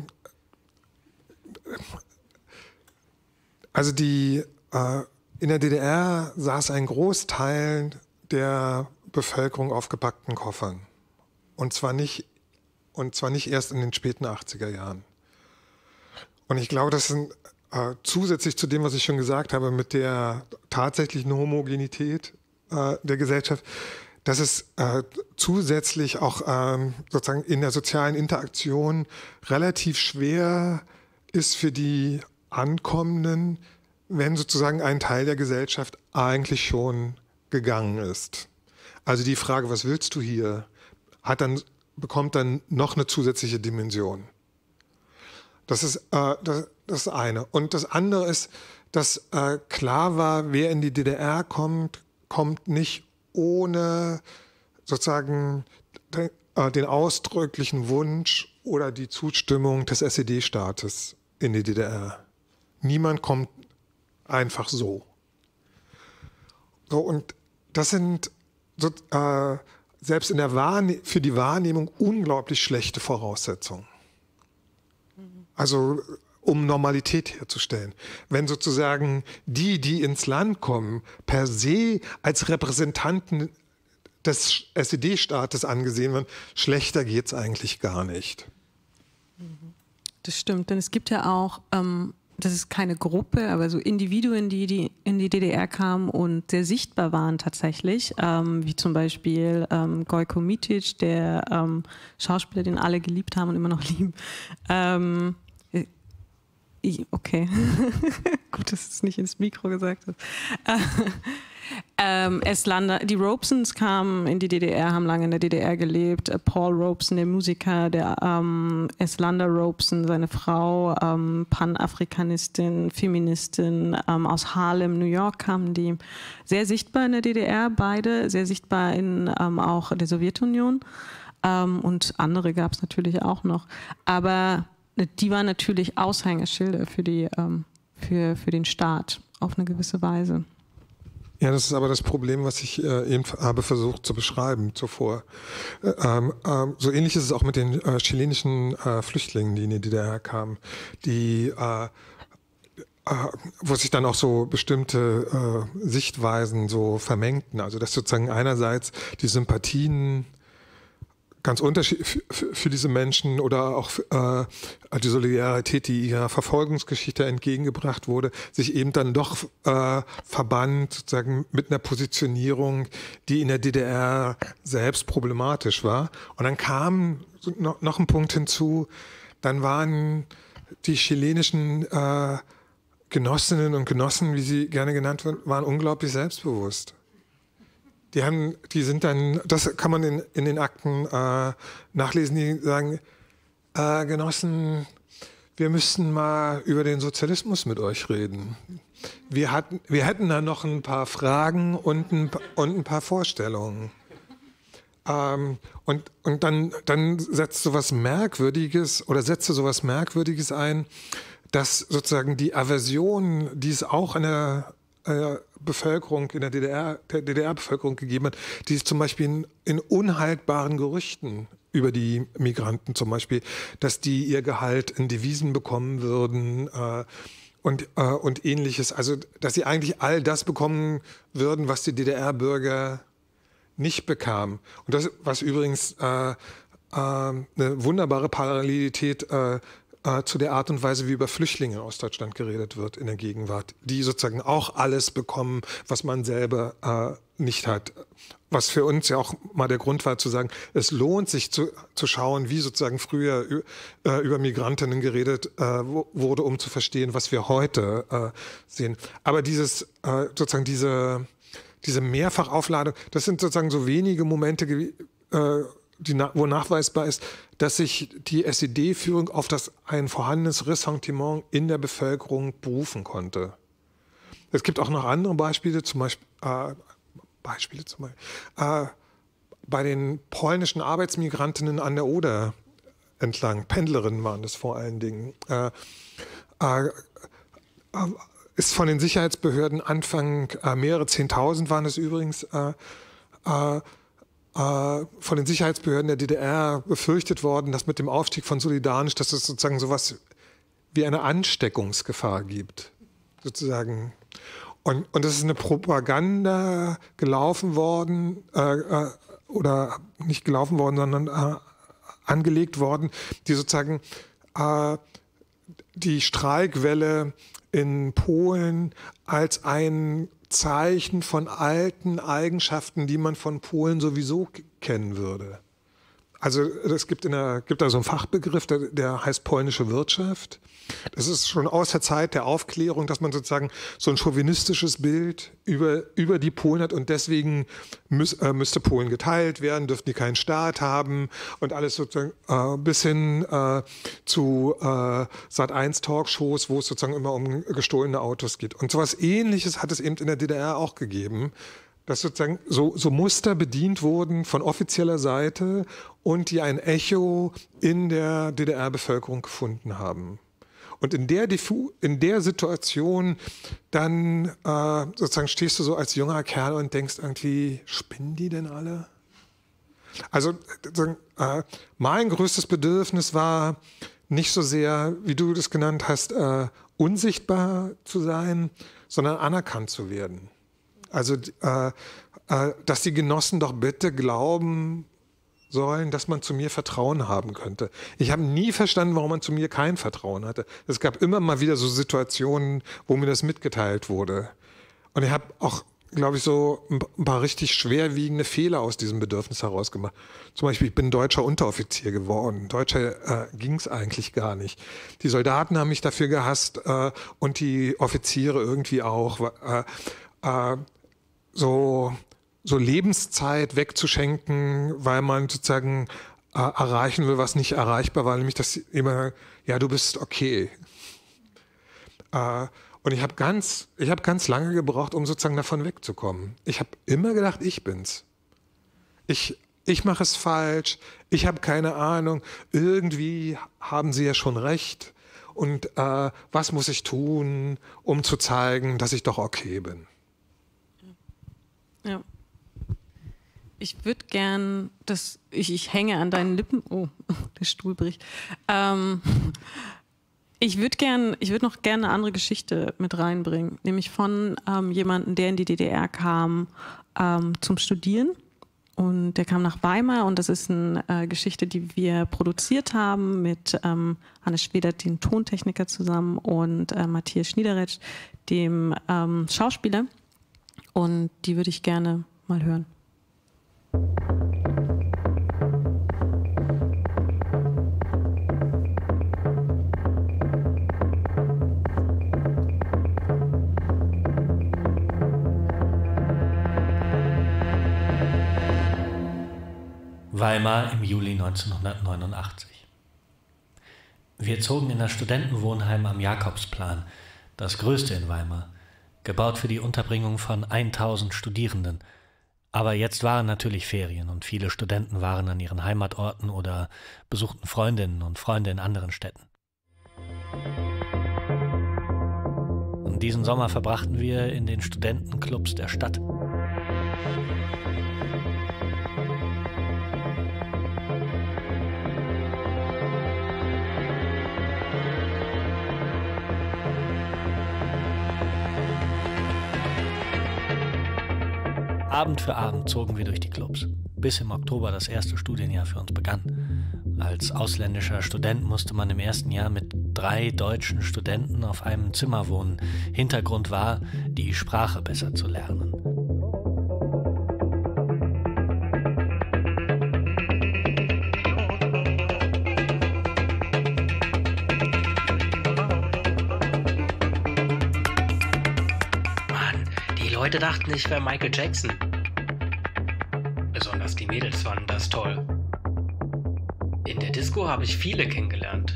Also die... Äh, in der D D R saß ein Großteil der Bevölkerung auf gepackten Koffern. Und zwar nicht, und zwar nicht erst in den späten achtziger Jahren. Und ich glaube, das sind äh, zusätzlich zu dem, was ich schon gesagt habe, mit der tatsächlichen Homogenität äh, der Gesellschaft, dass es äh, zusätzlich auch ähm, sozusagen in der sozialen Interaktion relativ schwer ist für die Ankommenden, wenn sozusagen ein Teil der Gesellschaft eigentlich schon gegangen ist. Also die Frage, was willst du hier, hat dann, bekommt dann noch eine zusätzliche Dimension. Das ist äh, das, das eine. Und das andere ist, dass äh, klar war, wer in die D D R kommt, kommt nicht ohne sozusagen den, äh, den ausdrücklichen Wunsch oder die Zustimmung des S E D-Staates in die D D R. Niemand kommt einfach so. So, und das sind so, äh, selbst in der Wahrne- für die Wahrnehmung unglaublich schlechte Voraussetzungen. Also um Normalität herzustellen. Wenn sozusagen die, die ins Land kommen, per se als Repräsentanten des S E D-Staates angesehen werden, schlechter geht es eigentlich gar nicht. Das stimmt, denn es gibt ja auch... Ähm das ist keine Gruppe, aber so Individuen, die, die in die D D R kamen und sehr sichtbar waren tatsächlich, ähm, wie zum Beispiel ähm, Gojko Mitic, der ähm, Schauspieler, den alle geliebt haben und immer noch lieben. Ähm, okay, gut, dass du es nicht ins Mikro gesagt hast. Ähm, Eslander, die Robesons kamen in die D D R, haben lange in der D D R gelebt. Paul Robeson, der Musiker, der ähm, Eslander Robeson, seine Frau, ähm, Panafrikanistin, Feministin, ähm, aus Harlem, New York kamen die. Sehr sichtbar in der D D R, beide, sehr sichtbar in ähm, auch der Sowjetunion. Ähm, und andere gab es natürlich auch noch. Aber die waren natürlich Aushängeschilder für, die, ähm, für, für den Staat auf eine gewisse Weise. Ja, das ist aber das Problem, was ich äh, eben habe versucht zu beschreiben zuvor. Äh, ähm, ähm, so ähnlich ist es auch mit den äh, chilenischen äh, Flüchtlingen, die in die D D R kamen, die, äh, äh, wo sich dann auch so bestimmte äh, Sichtweisen so vermengten. Also dass sozusagen einerseits die Sympathien ganz unterschiedlich für, für diese Menschen oder auch äh, die Solidarität, die ihrer Verfolgungsgeschichte entgegengebracht wurde, sich eben dann doch äh, verband sozusagen mit einer Positionierung, die in der D D R selbst problematisch war. Und dann kam noch, noch ein Punkt hinzu, dann waren die chilenischen äh, Genossinnen und Genossen, wie sie gerne genannt werden, waren unglaublich selbstbewusst. Die haben, die sind dann, das kann man in, in den Akten äh, nachlesen, die sagen, äh, Genossen, wir müssten mal über den Sozialismus mit euch reden. Wir hatten, wir hätten da noch ein paar Fragen und ein, und ein paar Vorstellungen. Ähm, und und dann, dann setzt so was Merkwürdiges oder setzt so was Merkwürdiges ein, dass sozusagen die Aversion, die es auch in der Bevölkerung, in der D D R, der D D R-Bevölkerung gegeben hat, die es zum Beispiel in, in unhaltbaren Gerüchten über die Migranten zum Beispiel, dass die ihr Gehalt in Devisen bekommen würden äh, und, äh, und ähnliches. Also, dass sie eigentlich all das bekommen würden, was die D D R-Bürger nicht bekamen. Und das, was übrigens äh, äh, eine wunderbare Parallelität äh, zu der Art und Weise, wie über Flüchtlinge aus Deutschland geredet wird in der Gegenwart, die sozusagen auch alles bekommen, was man selber äh, nicht hat. Was für uns ja auch mal der Grund war zu sagen, es lohnt sich zu, zu schauen, wie sozusagen früher äh, über Migrantinnen geredet äh, wurde, um zu verstehen, was wir heute äh, sehen. Aber dieses äh, sozusagen diese, diese Mehrfachaufladung, das sind sozusagen so wenige Momente, äh, die, wo nachweisbar ist, dass sich die S E D-Führung auf das ein vorhandenes Ressentiment in der Bevölkerung berufen konnte. Es gibt auch noch andere Beispiele, zum Beispiel, äh, Beispiele zum Beispiel äh, bei den polnischen Arbeitsmigrantinnen an der Oder entlang, Pendlerinnen waren das vor allen Dingen, äh, äh, äh, ist von den Sicherheitsbehörden Anfang, äh, mehrere Zehntausend waren es übrigens, äh, äh, von den Sicherheitsbehörden der D D R befürchtet worden, dass mit dem Aufstieg von Solidarność, dass es sozusagen sowas wie eine Ansteckungsgefahr gibt. Sozusagen. Und, und es ist eine Propaganda gelaufen worden, äh, äh, oder nicht gelaufen worden, sondern äh, angelegt worden, die sozusagen äh, die Streikwelle in Polen als ein Zeichen von alten Eigenschaften, die man von Polen sowieso kennen würde. Also es gibt, in der, gibt da so einen Fachbegriff, der, der heißt polnische Wirtschaft. Das ist schon aus der Zeit der Aufklärung, dass man sozusagen so ein chauvinistisches Bild über, über die Polen hat und deswegen müß, äh, müsste Polen geteilt werden, dürften die keinen Staat haben und alles sozusagen äh, bis hin äh, zu äh, Sat eins Talkshows, wo es sozusagen immer um gestohlene Autos geht. Und sowas Ähnliches hat es eben in der D D R auch gegeben, dass sozusagen so, so Muster bedient wurden von offizieller Seite und die ein Echo in der D D R-Bevölkerung gefunden haben. Und in der, Diffu in der Situation dann äh, sozusagen stehst du so als junger Kerl und denkst irgendwie, spinnen die denn alle? Also äh, mein größtes Bedürfnis war nicht so sehr, wie du das genannt hast, äh, unsichtbar zu sein, sondern anerkannt zu werden. Also, äh, äh, dass die Genossen doch bitte glauben sollen, dass man zu mir Vertrauen haben könnte. Ich habe nie verstanden, warum man zu mir kein Vertrauen hatte. Es gab immer mal wieder so Situationen, wo mir das mitgeteilt wurde. Und ich habe auch, glaube ich, so ein paar richtig schwerwiegende Fehler aus diesem Bedürfnis herausgemacht. Zum Beispiel, ich bin deutscher Unteroffizier geworden. Deutscher äh, ging es eigentlich gar nicht. Die Soldaten haben mich dafür gehasst äh, und die Offiziere irgendwie auch. Äh, äh, so... so Lebenszeit wegzuschenken, weil man sozusagen äh, erreichen will, was nicht erreichbar war, nämlich dass immer, ja, du bist okay. Äh, und ich habe ganz, ich habe ganz lange gebraucht, um sozusagen davon wegzukommen. Ich habe immer gedacht, ich bin's. Ich, ich mache es falsch, ich habe keine Ahnung, irgendwie haben sie ja schon recht. Und äh, was muss ich tun, um zu zeigen, dass ich doch okay bin? Ja. Ich würde gern, dass ich, ich hänge an deinen Lippen. Oh, der Stuhl bricht. Ähm, ich würde gern, ich würde noch gerne eine andere Geschichte mit reinbringen, nämlich von ähm, jemandem, der in die D D R kam ähm, zum Studieren. Und der kam nach Weimar und das ist eine äh, Geschichte, die wir produziert haben mit ähm, Hannes Schwedert, dem Tontechniker, zusammen und äh, Matthias Schniederetsch, dem ähm, Schauspieler. Und die würde ich gerne mal hören. Weimar im Juli neunzehnhundertneunundachtzig. Wir zogen in das Studentenwohnheim am Jakobsplan, das größte in Weimar, gebaut für die Unterbringung von tausend Studierenden. Aber jetzt waren natürlich Ferien und viele Studenten waren an ihren Heimatorten oder besuchten Freundinnen und Freunde in anderen Städten. Und diesen Sommer verbrachten wir in den Studentenclubs der Stadt. Abend für Abend zogen wir durch die Clubs, bis im Oktober das erste Studienjahr für uns begann. Als ausländischer Student musste man im ersten Jahr mit drei deutschen Studenten auf einem Zimmer wohnen. Hintergrund war, die Sprache besser zu lernen. Mann, die Leute dachten, ich wäre Michael Jackson. Besonders die Mädels fanden das toll. In der Disco habe ich viele kennengelernt.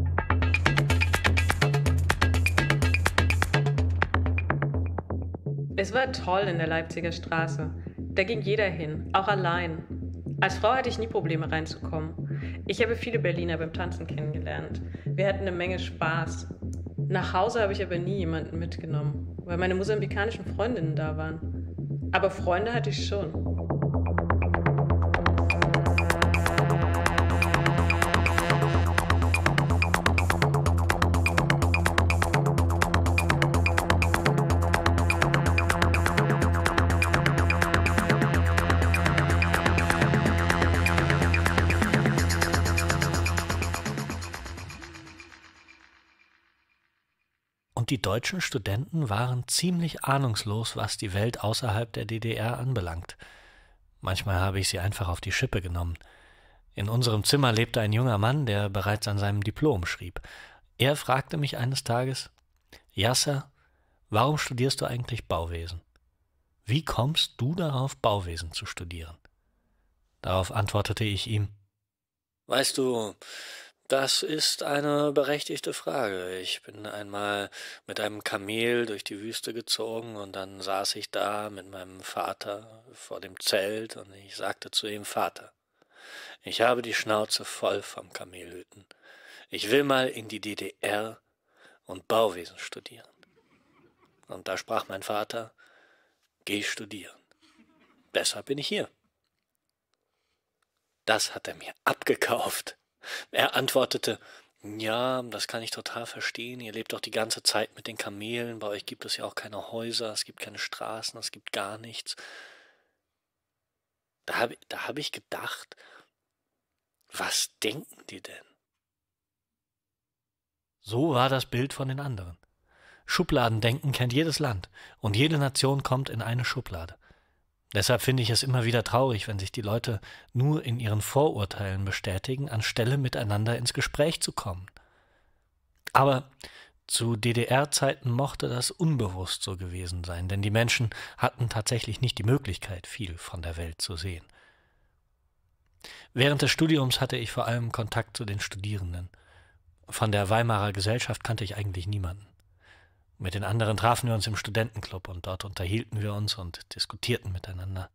Es war toll in der Leipziger Straße. Da ging jeder hin, auch allein. Als Frau hatte ich nie Probleme reinzukommen. Ich habe viele Berliner beim Tanzen kennengelernt. Wir hatten eine Menge Spaß. Nach Hause habe ich aber nie jemanden mitgenommen, weil meine mosambikanischen Freundinnen da waren. Aber Freunde hatte ich schon. Und die deutschen Studenten waren ziemlich ahnungslos, was die Welt außerhalb der D D R anbelangt. Manchmal habe ich sie einfach auf die Schippe genommen. In unserem Zimmer lebte ein junger Mann, der bereits an seinem Diplom schrieb. Er fragte mich eines Tages: Yasser, warum studierst du eigentlich Bauwesen? Wie kommst du darauf, Bauwesen zu studieren? Darauf antwortete ich ihm: Weißt du, das ist eine berechtigte Frage. Ich bin einmal mit einem Kamel durch die Wüste gezogen und dann saß ich da mit meinem Vater vor dem Zelt und ich sagte zu ihm: Vater, ich habe die Schnauze voll vom Kamelhüten. Ich will mal in die D D R und Bauwesen studieren. Und da sprach mein Vater: Geh studieren. Deshalb bin ich hier. Das hat er mir abgekauft. Er antwortete: Ja, das kann ich total verstehen. Ihr lebt doch die ganze Zeit mit den Kamelen. Bei euch gibt es ja auch keine Häuser, es gibt keine Straßen, es gibt gar nichts. Da habe da hab ich gedacht, was denken die denn? So war das Bild von den anderen. Schubladendenken kennt jedes Land und jede Nation kommt in eine Schublade. Deshalb finde ich es immer wieder traurig, wenn sich die Leute nur in ihren Vorurteilen bestätigen, anstelle miteinander ins Gespräch zu kommen. Aber zu D D R-Zeiten mochte das unbewusst so gewesen sein, denn die Menschen hatten tatsächlich nicht die Möglichkeit, viel von der Welt zu sehen. Während des Studiums hatte ich vor allem Kontakt zu den Studierenden. Von der Weimarer Gesellschaft kannte ich eigentlich niemanden. Mit den anderen trafen wir uns im Studentenclub und dort unterhielten wir uns und diskutierten miteinander.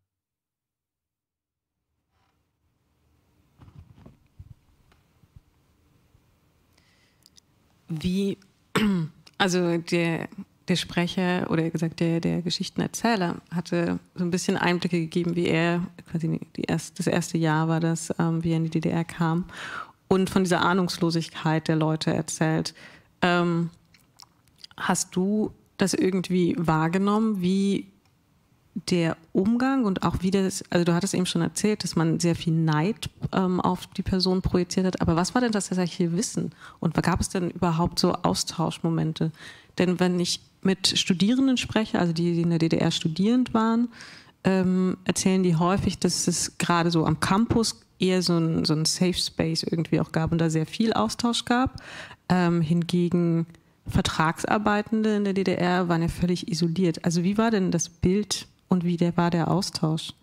Wie, also der, der Sprecher oder gesagt der, der Geschichtenerzähler hatte so ein bisschen Einblicke gegeben, wie er, quasi die erst, das erste Jahr war das, ähm, wie er in die D D R kam und von dieser Ahnungslosigkeit der Leute erzählt. Ähm, Hast du das irgendwie wahrgenommen, wie der Umgang und auch wie das, also du hattest eben schon erzählt, dass man sehr viel Neid ähm, auf die Person projiziert hat, aber was war denn das tatsächliche Wissen? Und gab es denn überhaupt so Austauschmomente? Denn wenn ich mit Studierenden spreche, also die, die in der D D R studierend waren, ähm, erzählen die häufig, dass es gerade so am Campus eher so ein, so ein Safe Space irgendwie auch gab und da sehr viel Austausch gab. Ähm, hingegen Vertragsarbeitende in der D D R waren ja völlig isoliert. Also wie war denn das Bild und wie der, war der Austausch?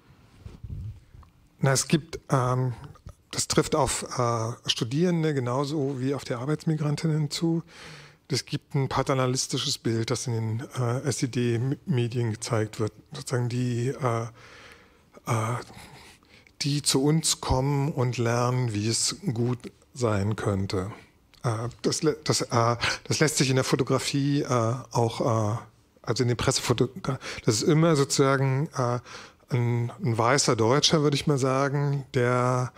Na, es gibt, ähm, das trifft auf äh, Studierende genauso wie auf die Arbeitsmigrantinnen zu. Es gibt ein paternalistisches Bild, das in den äh, S E D-Medien gezeigt wird. Sozusagen die, äh, äh, die zu uns kommen und lernen, wie es gut sein könnte. Das, das, das lässt sich in der Fotografie auch, also in den Pressefotografien, das ist immer sozusagen ein, ein weißer Deutscher, würde ich mal sagen, der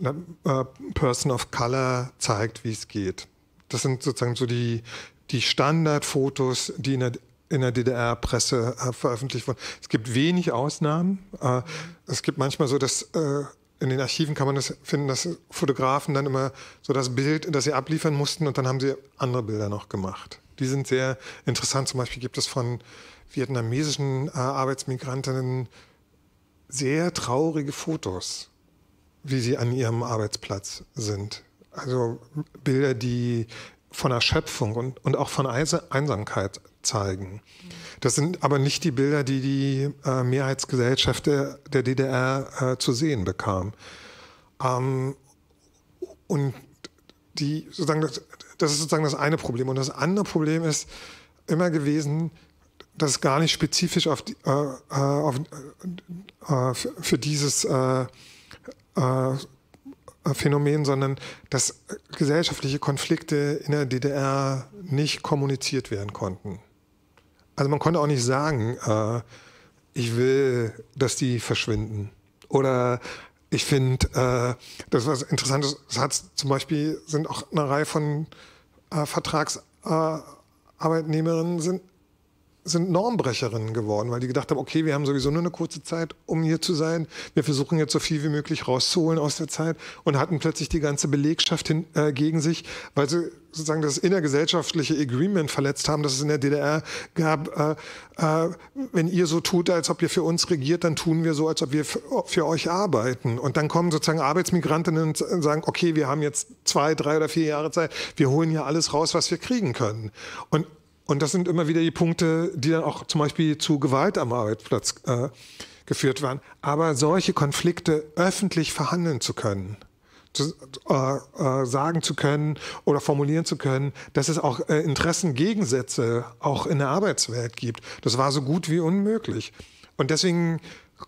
Person of Color zeigt, wie es geht. Das sind sozusagen so die, die Standardfotos, die in der, in der D D R-Presse veröffentlicht wurden. Es gibt wenig Ausnahmen. Es gibt manchmal so, dass in den Archiven kann man das finden, dass Fotografen dann immer so das Bild, das sie abliefern mussten und dann haben sie andere Bilder noch gemacht. Die sind sehr interessant. Zum Beispiel gibt es von vietnamesischen äh, Arbeitsmigrantinnen sehr traurige Fotos, wie sie an ihrem Arbeitsplatz sind. Also Bilder, die von Erschöpfung und, und auch von Einsamkeit zeigen. Das sind aber nicht die Bilder, die die äh, Mehrheitsgesellschaft der, der D D R äh, zu sehen bekam. Ähm, und die, sozusagen das, das ist sozusagen das eine Problem. Und das andere Problem ist immer gewesen, dass es gar nicht spezifisch auf die, äh, auf, äh, für dieses äh, äh, Phänomen, sondern dass gesellschaftliche Konflikte in der D D R nicht kommuniziert werden konnten. Also man konnte auch nicht sagen, äh, ich will, dass die verschwinden. Oder ich finde, äh, das was Interessantes, das hat zum Beispiel, sind auch eine Reihe von äh, Vertragsarbeitnehmerinnen äh, sind sind Normbrecherinnen geworden, weil die gedacht haben, okay, wir haben sowieso nur eine kurze Zeit, um hier zu sein. Wir versuchen jetzt so viel wie möglich rauszuholen aus der Zeit und hatten plötzlich die ganze Belegschaft hin, äh, gegen sich, weil sie sozusagen das innergesellschaftliche Agreement verletzt haben, das es in der D D R gab. Äh, äh, wenn ihr so tut, als ob ihr für uns regiert, dann tun wir so, als ob wir für, für euch arbeiten. Und dann kommen sozusagen Arbeitsmigrantinnen und sagen, okay, wir haben jetzt zwei, drei oder vier Jahre Zeit, wir holen hier alles raus, was wir kriegen können. Und Und das sind immer wieder die Punkte, die dann auch zum Beispiel zu Gewalt am Arbeitsplatz äh, geführt waren. Aber solche Konflikte öffentlich verhandeln zu können, zu, äh, äh, sagen zu können oder formulieren zu können, dass es auch äh, Interessengegensätze auch in der Arbeitswelt gibt, das war so gut wie unmöglich. Und deswegen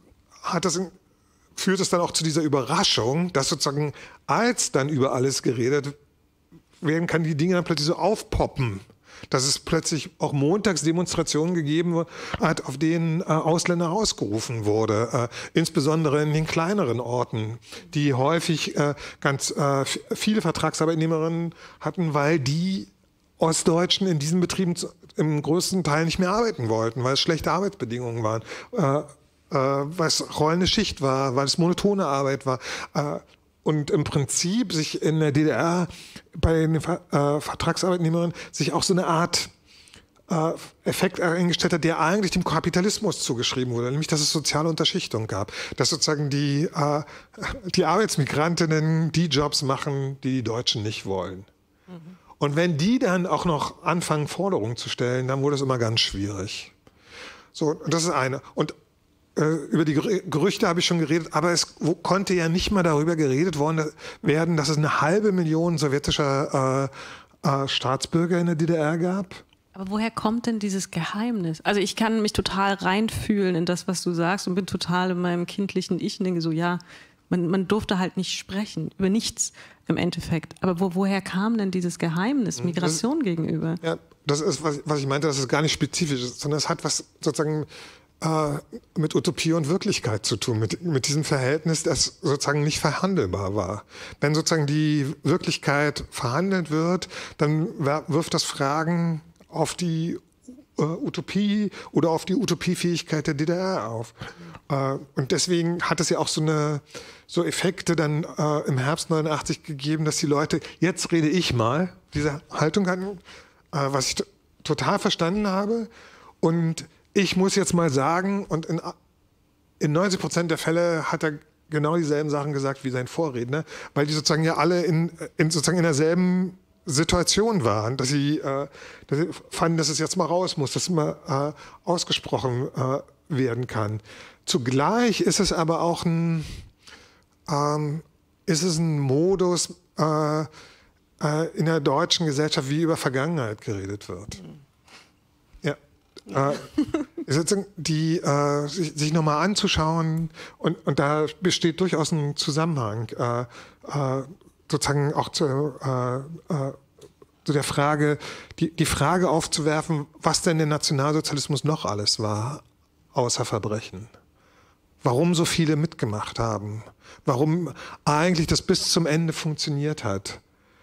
hat das, führt es dann auch zu dieser Überraschung, dass sozusagen, als dann über alles geredet werden kann, die Dinge dann plötzlich so aufpoppen. Dass es plötzlich auch montags Demonstrationen gegeben hat, auf denen äh, Ausländer ausgerufen wurde, äh, insbesondere in den kleineren Orten, die häufig äh, ganz äh, viele Vertragsarbeitnehmerinnen hatten, weil die Ostdeutschen in diesen Betrieben im größten Teil nicht mehr arbeiten wollten, weil es schlechte Arbeitsbedingungen waren, äh, äh, weil es rollende Schicht war, weil es monotone Arbeit war. Äh, Und im Prinzip sich in der D D R bei den Ver äh, Vertragsarbeitnehmerinnen sich auch so eine Art äh, Effekt eingestellt hat, der eigentlich dem Kapitalismus zugeschrieben wurde, nämlich dass es soziale Unterschichtung gab, dass sozusagen die, äh, die Arbeitsmigrantinnen die Jobs machen, die die Deutschen nicht wollen. Mhm. Und wenn die dann auch noch anfangen, Forderungen zu stellen, dann wurde es immer ganz schwierig. So, das ist eine. Und über die Gerüchte habe ich schon geredet, aber es konnte ja nicht mal darüber geredet worden werden, dass es eine halbe Million sowjetischer äh, äh, Staatsbürger in der D D R gab. Aber woher kommt denn dieses Geheimnis? Also ich kann mich total reinfühlen in das, was du sagst und bin total in meinem kindlichen Ich und denke so, ja, man, man durfte halt nicht sprechen, über nichts im Endeffekt. Aber wo, woher kam denn dieses Geheimnis Migration das, gegenüber? Ja, das ist, was, was ich meinte, das ist gar nicht spezifisch, sondern es hat was sozusagen mit Utopie und Wirklichkeit zu tun, mit, mit diesem Verhältnis, das sozusagen nicht verhandelbar war. Wenn sozusagen die Wirklichkeit verhandelt wird, dann wirft das Fragen auf die äh, Utopie oder auf die Utopiefähigkeit der D D R auf. Äh, und deswegen hat es ja auch so eine so Effekte dann äh, im Herbst neunundachtzig gegeben, dass die Leute, jetzt rede ich mal, diese Haltung hatten, äh, was ich total verstanden habe. Und ich muss jetzt mal sagen, und in, in neunzig Prozent der Fälle hat er genau dieselben Sachen gesagt wie sein Vorredner, weil die sozusagen ja alle in, in, sozusagen in derselben Situation waren, dass sie, äh, dass sie fanden, dass es jetzt mal raus muss, dass es mal äh, ausgesprochen äh, werden kann. Zugleich ist es aber auch ein, ähm, ist es ein Modus äh, äh, in der deutschen Gesellschaft, wie über Vergangenheit geredet wird. Ja. Äh, die, äh, sich, sich nochmal anzuschauen und, und da besteht durchaus ein Zusammenhang, äh, äh, sozusagen auch zu, äh, äh, zu der Frage, die, die Frage aufzuwerfen, was denn der Nationalsozialismus noch alles war, außer Verbrechen. Warum so viele mitgemacht haben, warum eigentlich das bis zum Ende funktioniert hat.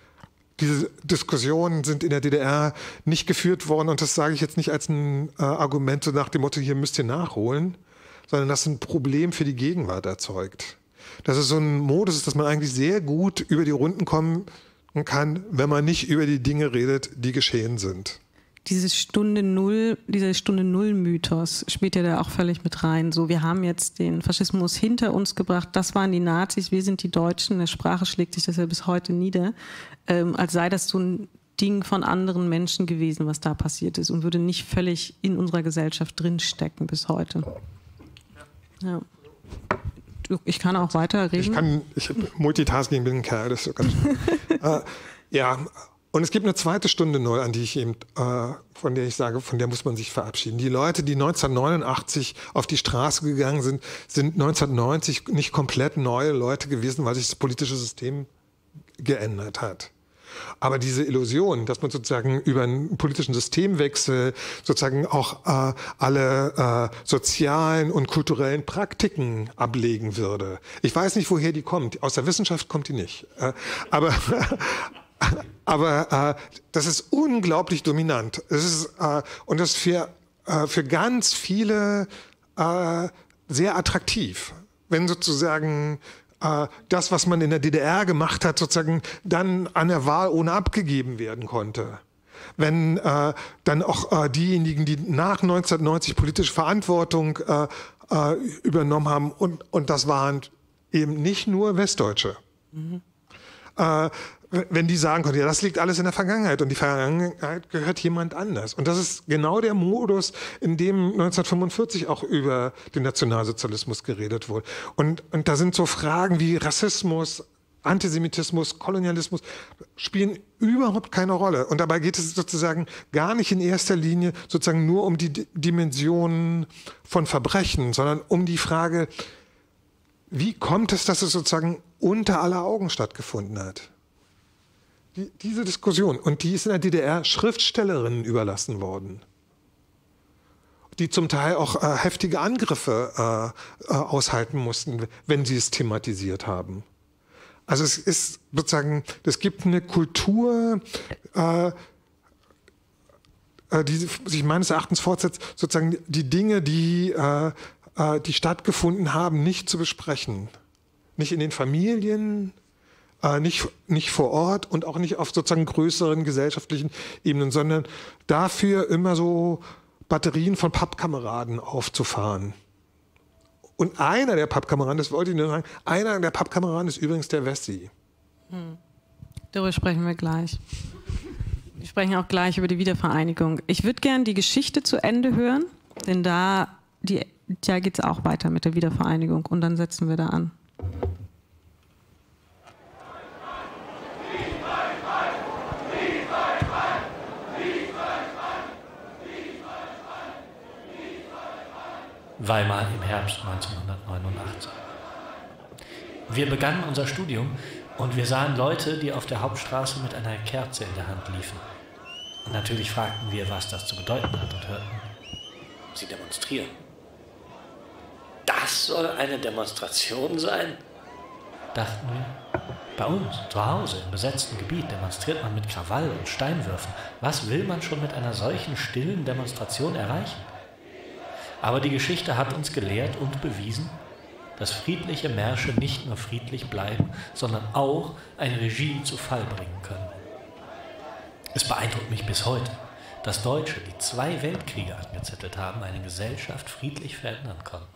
Diese Diskussionen sind in der D D R nicht geführt worden und das sage ich jetzt nicht als ein äh, Argument so nach dem Motto, hier müsst ihr nachholen, sondern das ein Problem für die Gegenwart erzeugt. Dass es so ein Modus ist, dass man eigentlich sehr gut über die Runden kommen kann, wenn man nicht über die Dinge redet, die geschehen sind. Diese Stunde Null, dieser Stunde Null-Mythos spielt ja da auch völlig mit rein. So, wir haben jetzt den Faschismus hinter uns gebracht, das waren die Nazis, wir sind die Deutschen, in der Sprache schlägt sich das ja bis heute nieder, ähm, als sei das so ein Ding von anderen Menschen gewesen, was da passiert ist und würde nicht völlig in unserer Gesellschaft drinstecken bis heute. Ja. Ich kann auch weiterreden. Ich kann, ich Multitasking bin ein Kerl, das ist so ganz äh, ja, und es gibt eine zweite Stunde Null, an die ich eben, äh, von der ich sage, von der muss man sich verabschieden. Die Leute, die neunzehnhundertneunundachtzig auf die Straße gegangen sind, sind neunzehnhundertneunzig nicht komplett neue Leute gewesen, weil sich das politische System geändert hat. Aber diese Illusion, dass man sozusagen über einen politischen Systemwechsel sozusagen auch äh, alle äh, sozialen und kulturellen Praktiken ablegen würde. Ich weiß nicht, woher die kommt. Aus der Wissenschaft kommt die nicht. Äh, aber aber äh, das ist unglaublich dominant. Es ist, äh, und das ist für, äh, für ganz viele äh, sehr attraktiv. Wenn sozusagen das, was man in der D D R gemacht hat, sozusagen dann an der Wahl ohne abgegeben werden konnte. Wenn äh, dann auch äh, diejenigen, die nach neunzehnhundertneunzig politische Verantwortung äh, äh, übernommen haben, und, und das waren eben nicht nur Westdeutsche. Mhm. Äh, wenn die sagen konnten, ja, das liegt alles in der Vergangenheit und die Vergangenheit gehört jemand anders. Und das ist genau der Modus, in dem neunzehnhundertfünfundvierzig auch über den Nationalsozialismus geredet wurde. Und, und da sind so Fragen wie Rassismus, Antisemitismus, Kolonialismus spielen überhaupt keine Rolle. Und dabei geht es sozusagen gar nicht in erster Linie sozusagen nur um die D- Dimensionen von Verbrechen, sondern um die Frage, wie kommt es, dass es sozusagen unter aller Augen stattgefunden hat? Die, diese Diskussion, und die ist in der D D R Schriftstellerinnen überlassen worden, die zum Teil auch äh, heftige Angriffe äh, äh, aushalten mussten, wenn sie es thematisiert haben. Also es ist sozusagen, es gibt eine Kultur, äh, äh, die sich meines Erachtens fortsetzt, sozusagen die Dinge, die, äh, äh, die stattgefunden haben, nicht zu besprechen. Nicht in den Familien, Äh, nicht, nicht vor Ort und auch nicht auf sozusagen größeren gesellschaftlichen Ebenen, sondern dafür immer so Batterien von Pappkameraden aufzufahren. Und einer der Pappkameraden, das wollte ich nur sagen, einer der Pappkameraden ist übrigens der Wessi. Hm. Darüber sprechen wir gleich. Wir sprechen auch gleich über die Wiedervereinigung. Ich würde gerne die Geschichte zu Ende hören, denn da, die, da geht es auch weiter mit der Wiedervereinigung und dann setzen wir da an. Weimar im Herbst neunzehnhundertneunundachtzig. Wir begannen unser Studium und wir sahen Leute, die auf der Hauptstraße mit einer Kerze in der Hand liefen. Und natürlich fragten wir, was das zu bedeuten hat, und hörten, sie demonstrieren. Das soll eine Demonstration sein? Dachten wir. Bei uns, zu Hause, im besetzten Gebiet, demonstriert man mit Krawall und Steinwürfen. Was will man schon mit einer solchen stillen Demonstration erreichen? Aber die Geschichte hat uns gelehrt und bewiesen, dass friedliche Märsche nicht nur friedlich bleiben, sondern auch ein Regime zu Fall bringen können. Es beeindruckt mich bis heute, dass Deutsche, die zwei Weltkriege angezettelt haben, eine Gesellschaft friedlich verändern konnten.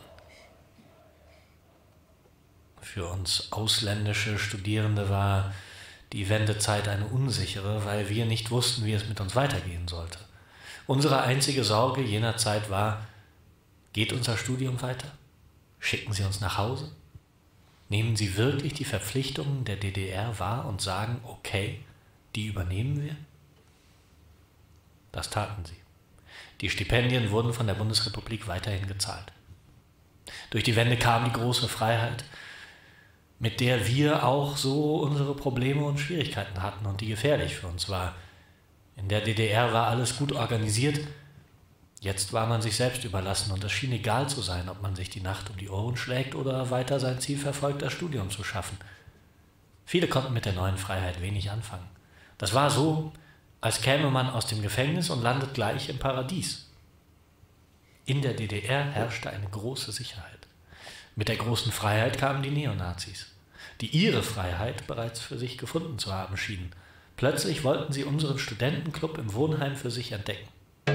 Für uns ausländische Studierende war die Wendezeit eine unsichere, weil wir nicht wussten, wie es mit uns weitergehen sollte. Unsere einzige Sorge jener Zeit war, geht unser Studium weiter? Schicken Sie uns nach Hause? Nehmen Sie wirklich die Verpflichtungen der D D R wahr und sagen, okay, die übernehmen wir? Das taten sie. Die Stipendien wurden von der Bundesrepublik weiterhin gezahlt. Durch die Wende kam die große Freiheit, mit der wir auch so unsere Probleme und Schwierigkeiten hatten und die gefährlich für uns war. In der D D R war alles gut organisiert. Jetzt war man sich selbst überlassen und es schien egal zu sein, ob man sich die Nacht um die Ohren schlägt oder weiter sein Ziel verfolgt, das Studium zu schaffen. Viele konnten mit der neuen Freiheit wenig anfangen. Das war so, als käme man aus dem Gefängnis und landet gleich im Paradies. In der D D R herrschte eine große Sicherheit. Mit der großen Freiheit kamen die Neonazis, die ihre Freiheit bereits für sich gefunden zu haben schienen. Plötzlich wollten sie unseren Studentenclub im Wohnheim für sich entdecken.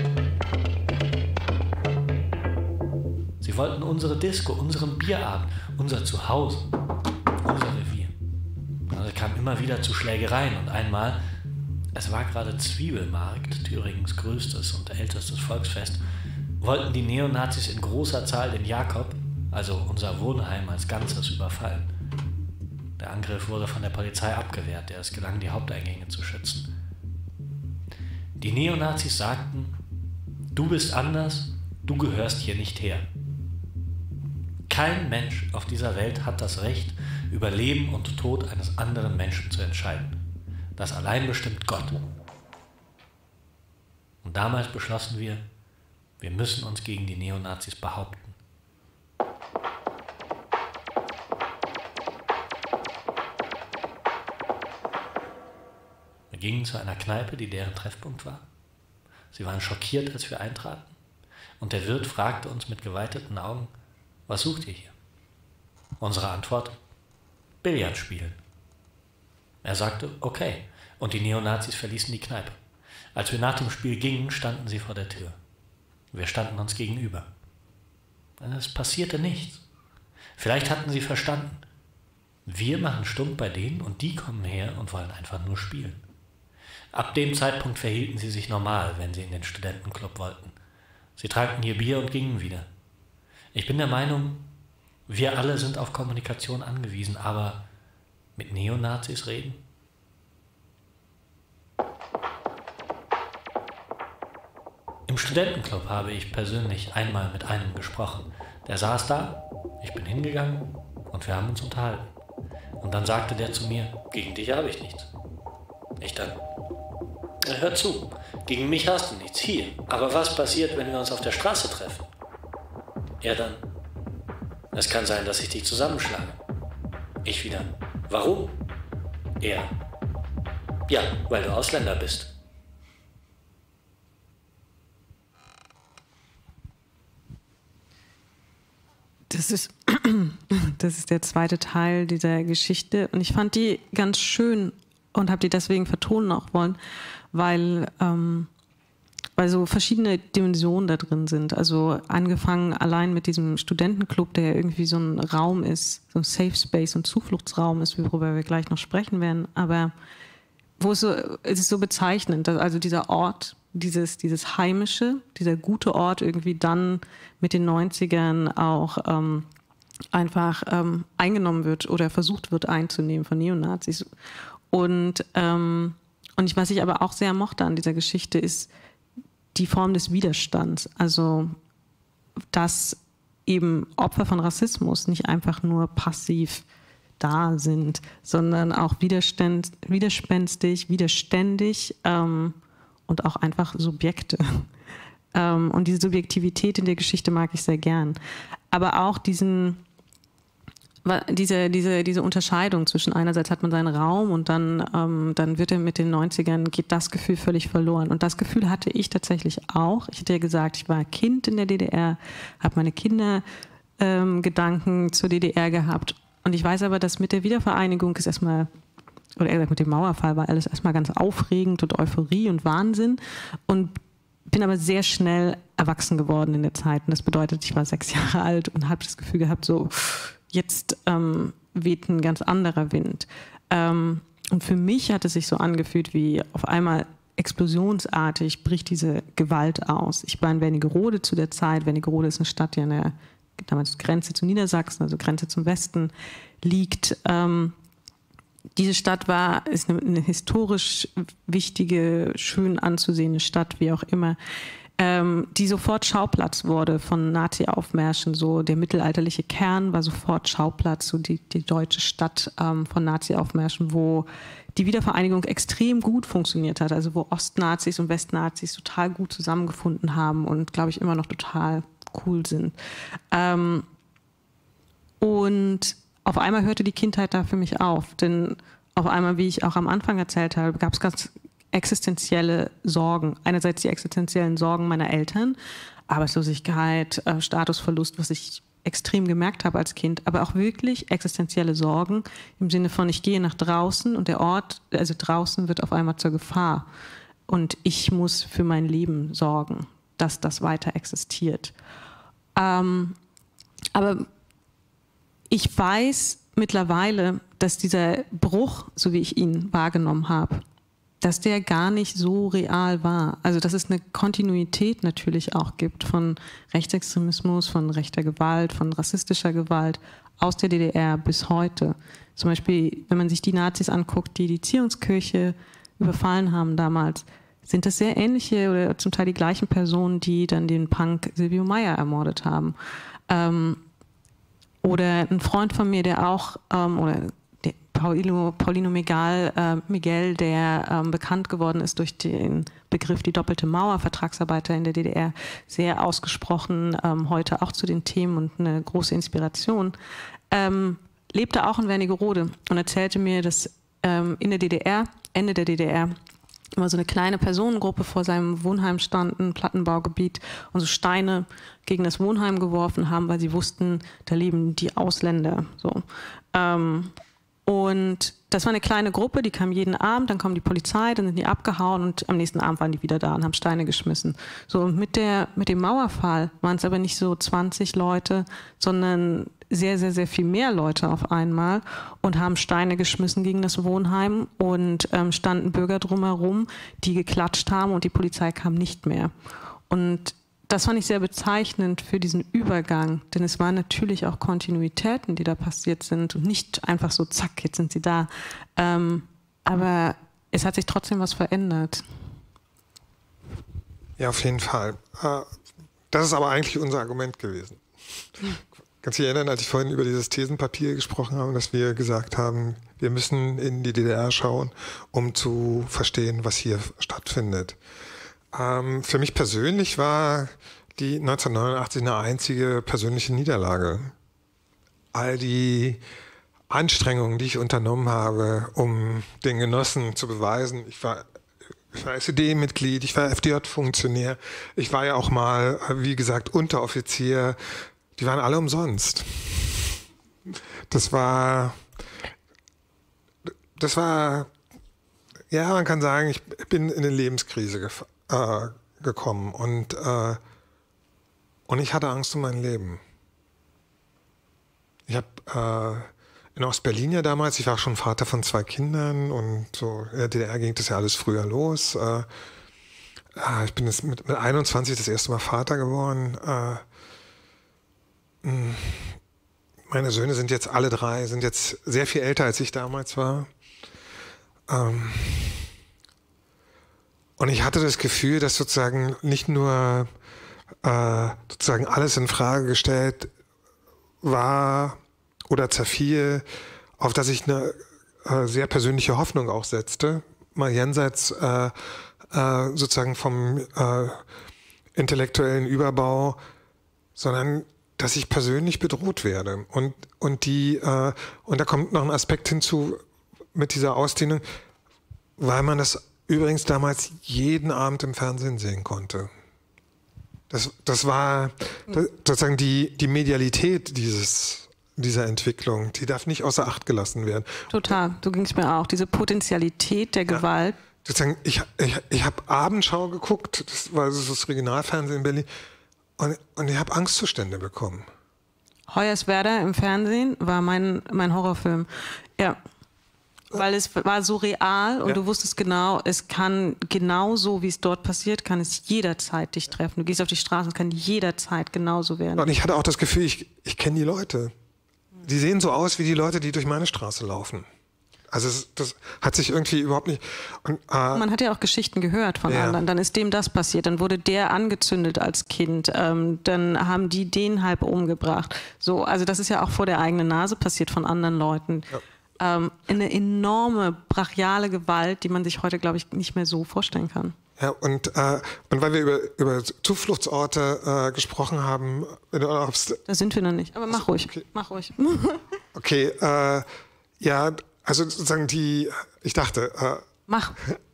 Sie wollten unsere Disco, unseren Bierabend, unser Zuhause, unser Revier. Also es kam immer wieder zu Schlägereien und einmal, es war gerade Zwiebelmarkt, Thüringens größtes und ältestes Volksfest, wollten die Neonazis in großer Zahl den Jakob, also unser Wohnheim als Ganzes, überfallen. Der Angriff wurde von der Polizei abgewehrt, der es gelang, die Haupteingänge zu schützen. Die Neonazis sagten, du bist anders, du gehörst hier nicht her. Kein Mensch auf dieser Welt hat das Recht, über Leben und Tod eines anderen Menschen zu entscheiden. Das allein bestimmt Gott. Und damals beschlossen wir, wir müssen uns gegen die Neonazis behaupten. Wir gingen zu einer Kneipe, die deren Treffpunkt war. Sie waren schockiert, als wir eintraten. Und der Wirt fragte uns mit geweiteten Augen, was sucht ihr hier? Unsere Antwort, Billard spielen. Er sagte, okay, und die Neonazis verließen die Kneipe. Als wir nach dem Spiel gingen, standen sie vor der Tür. Wir standen uns gegenüber. Es passierte nichts. Vielleicht hatten sie verstanden. Wir machen stumm bei denen und die kommen her und wollen einfach nur spielen. Ab dem Zeitpunkt verhielten sie sich normal, wenn sie in den Studentenclub wollten. Sie tranken hier Bier und gingen wieder. Ich bin der Meinung, wir alle sind auf Kommunikation angewiesen, aber mit Neonazis reden? Im Studentenclub habe ich persönlich einmal mit einem gesprochen. Der saß da, ich bin hingegangen und wir haben uns unterhalten. Und dann sagte der zu mir, gegen dich habe ich nichts. Ich dann, hör zu, gegen mich hast du nichts, hier. Aber was passiert, wenn wir uns auf der Straße treffen? Er dann, es kann sein, dass ich dich zusammenschlage. Ich wieder, warum? Er, ja, weil du Ausländer bist. Das ist, das ist der zweite Teil dieser Geschichte und ich fand die ganz schön und habe die deswegen vertonen auch wollen, weil, ähm, weil so verschiedene Dimensionen da drin sind. Also angefangen allein mit diesem Studentenclub, der irgendwie so ein Raum ist, so ein Safe Space und Zufluchtsraum ist, worüber wir gleich noch sprechen werden, aber wo es so, es ist so bezeichnend, dass also dieser Ort, dieses, dieses heimische, dieser gute Ort irgendwie dann mit den neunzigern auch ähm, einfach ähm, eingenommen wird oder versucht wird einzunehmen von Neonazis. Und, ähm, und ich, was ich aber auch sehr mochte an dieser Geschichte ist die Form des Widerstands. Also, dass eben Opfer von Rassismus nicht einfach nur passiv da sind, sondern auch widerstand, widerspenstig, widerständig ähm, und auch einfach Subjekte. Ähm, und diese Subjektivität in der Geschichte mag ich sehr gern. Aber auch diesen, diese, diese, diese Unterscheidung zwischen einerseits hat man seinen Raum und dann, ähm, dann wird er mit den neunzigern, geht das Gefühl völlig verloren. Und das Gefühl hatte ich tatsächlich auch. Ich hatte ja gesagt, ich war Kind in der D D R, habe meine Kindergedanken ähm, zur D D R gehabt. Und ich weiß aber, dass mit der Wiedervereinigung ist erstmal, oder eher gesagt mit dem Mauerfall war alles erstmal ganz aufregend und Euphorie und Wahnsinn und bin aber sehr schnell erwachsen geworden in der Zeit. Und das bedeutet, ich war sechs Jahre alt und habe das Gefühl gehabt, so jetzt ähm, weht ein ganz anderer Wind. Ähm, und für mich hat es sich so angefühlt, wie auf einmal explosionsartig bricht diese Gewalt aus. Ich war in Wernigerode zu der Zeit. Wernigerode ist eine Stadt, die an der damals Grenze zu Niedersachsen, also Grenze zum Westen, liegt. Ähm, diese Stadt war, ist eine, eine historisch wichtige, schön anzusehende Stadt, wie auch immer, ähm, die sofort Schauplatz wurde von Nazi-Aufmärschen. So der mittelalterliche Kern war sofort Schauplatz, so die, die deutsche Stadt ähm, von Nazi-Aufmärschen, wo die Wiedervereinigung extrem gut funktioniert hat, also wo Ostnazis und Westnazis total gut zusammengefunden haben und, glaube ich, immer noch total cool sind. Ähm, und auf einmal hörte die Kindheit da für mich auf, denn auf einmal, wie ich auch am Anfang erzählt habe, gab es ganz existenzielle Sorgen. Einerseits die existenziellen Sorgen meiner Eltern, Arbeitslosigkeit, äh, Statusverlust, was ich extrem gemerkt habe als Kind, aber auch wirklich existenzielle Sorgen im Sinne von, ich gehe nach draußen und der Ort, also draußen wird auf einmal zur Gefahr und ich muss für mein Leben sorgen, dass das weiter existiert. Ähm, aber ich weiß mittlerweile, dass dieser Bruch, so wie ich ihn wahrgenommen habe, dass der gar nicht so real war. Also dass es eine Kontinuität natürlich auch gibt von Rechtsextremismus, von rechter Gewalt, von rassistischer Gewalt aus der D D R bis heute. Zum Beispiel, wenn man sich die Nazis anguckt, die die Zionskirche überfallen haben damals, sind das sehr ähnliche oder zum Teil die gleichen Personen, die dann den Punk Silvio Meyer ermordet haben. Ähm, oder ein Freund von mir, der auch, ähm, oder der Paulino, Paulino Miguel, äh, Miguel, der ähm, bekannt geworden ist durch den Begriff die doppelte Mauer, Vertragsarbeiter in der D D R, sehr ausgesprochen, ähm, heute auch zu den Themen und eine große Inspiration, ähm, lebte auch in Wernigerode und erzählte mir, dass ähm, in der D D R, Ende der D D R, immer so eine kleine Personengruppe vor seinem Wohnheim standen, Plattenbaugebiet, und so Steine gegen das Wohnheim geworfen haben, weil sie wussten, da leben die Ausländer. So. Ähm, und das war eine kleine Gruppe, die kam jeden Abend, dann kam die Polizei, dann sind die abgehauen und am nächsten Abend waren die wieder da und haben Steine geschmissen. So, und mit, der, mit dem Mauerfall waren es aber nicht so zwanzig Leute, sondern sehr, sehr, sehr viel mehr Leute auf einmal und haben Steine geschmissen gegen das Wohnheim und ähm, standen Bürger drumherum, die geklatscht haben und die Polizei kam nicht mehr. Und das fand ich sehr bezeichnend für diesen Übergang, denn es waren natürlich auch Kontinuitäten, die da passiert sind und nicht einfach so, zack, jetzt sind sie da. Ähm, aber es hat sich trotzdem was verändert. Ja, auf jeden Fall. Das ist aber eigentlich unser Argument gewesen. Kannst du dich erinnern, als ich vorhin über dieses Thesenpapier gesprochen habe, dass wir gesagt haben, wir müssen in die D D R schauen, um zu verstehen, was hier stattfindet. Ähm, für mich persönlich war die neunzehnhundertneunundachtzig eine einzige persönliche Niederlage. All die Anstrengungen, die ich unternommen habe, um den Genossen zu beweisen, ich war, ich war S E D-Mitglied, ich war F D J-Funktionär, ich war ja auch mal, wie gesagt, Unteroffizier, die waren alle umsonst. Das war, das war, ja, man kann sagen, ich bin in eine Lebenskrise gef- äh, gekommen und, äh, und ich hatte Angst um mein Leben. Ich habe äh, in Ostberlin ja damals, ich war schon Vater von zwei Kindern und so in der D D R ging das ja alles früher los. Äh, äh, ich bin jetzt mit, mit einundzwanzig das erste Mal Vater geworden. Äh, Meine Söhne sind jetzt alle drei, sind jetzt sehr viel älter, als ich damals war. Ähm und ich hatte das Gefühl, dass sozusagen nicht nur äh, sozusagen alles in Frage gestellt war oder zerfiel, auf das ich eine äh, sehr persönliche Hoffnung auch setzte, mal jenseits äh, äh, sozusagen vom äh, intellektuellen Überbau, sondern dass ich persönlich bedroht werde. Und, und, die, äh, und da kommt noch ein Aspekt hinzu mit dieser Ausdehnung, weil man das übrigens damals jeden Abend im Fernsehen sehen konnte. Das, das war das, sozusagen die, die Medialität dieses, dieser Entwicklung, die darf nicht außer Acht gelassen werden. Total, so ging es mir auch. Diese Potentialität der Gewalt. Ja, sozusagen, ich ich, ich habe Abendschau geguckt, das war das Regionalfernsehen in Berlin, Und, und ich habe Angstzustände bekommen. Hoyerswerda im Fernsehen war mein, mein Horrorfilm. Ja, weil es war so real und ja. Du wusstest genau, es kann genauso, wie es dort passiert, kann es jederzeit dich treffen. Du gehst auf die Straße, es kann jederzeit genauso werden. Und ich hatte auch das Gefühl, ich, ich kenne die Leute. Die sehen so aus wie die Leute, die durch meine Straße laufen. Also es, das hat sich irgendwie überhaupt nicht... Und, äh, man hat ja auch Geschichten gehört von ja. anderen. Dann ist dem das passiert. Dann wurde der angezündet als Kind. Ähm, dann haben die den halb umgebracht. So, also das ist ja auch vor der eigenen Nase passiert von anderen Leuten. Ja. Ähm, eine enorme, brachiale Gewalt, die man sich heute, glaube ich, nicht mehr so vorstellen kann. Ja, und, äh, und weil wir über, über Zufluchtsorte äh, gesprochen haben... Da sind wir noch nicht, aber mach ruhig. Okay. Mach ruhig. Okay, äh, ja... Also sozusagen die, ich dachte, äh, mach.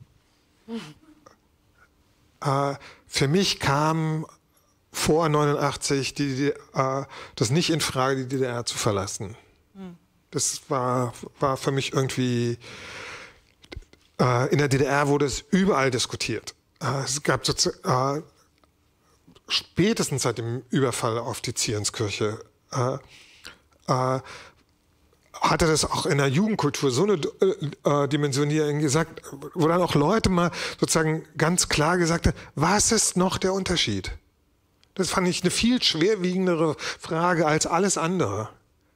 äh, für mich kam vor neunundachtzig die, die, äh, das nicht in Frage, die D D R zu verlassen. Hm. Das war, war für mich irgendwie, äh, in der D D R wurde es überall diskutiert. Äh, es gab so, äh, spätestens seit dem Überfall auf die Zionskirche äh, äh, hatte das auch in der Jugendkultur so eine äh, Dimension, die er gesagt, wo dann auch Leute mal sozusagen ganz klar gesagt haben, was ist noch der Unterschied? Das fand ich eine viel schwerwiegendere Frage als alles andere.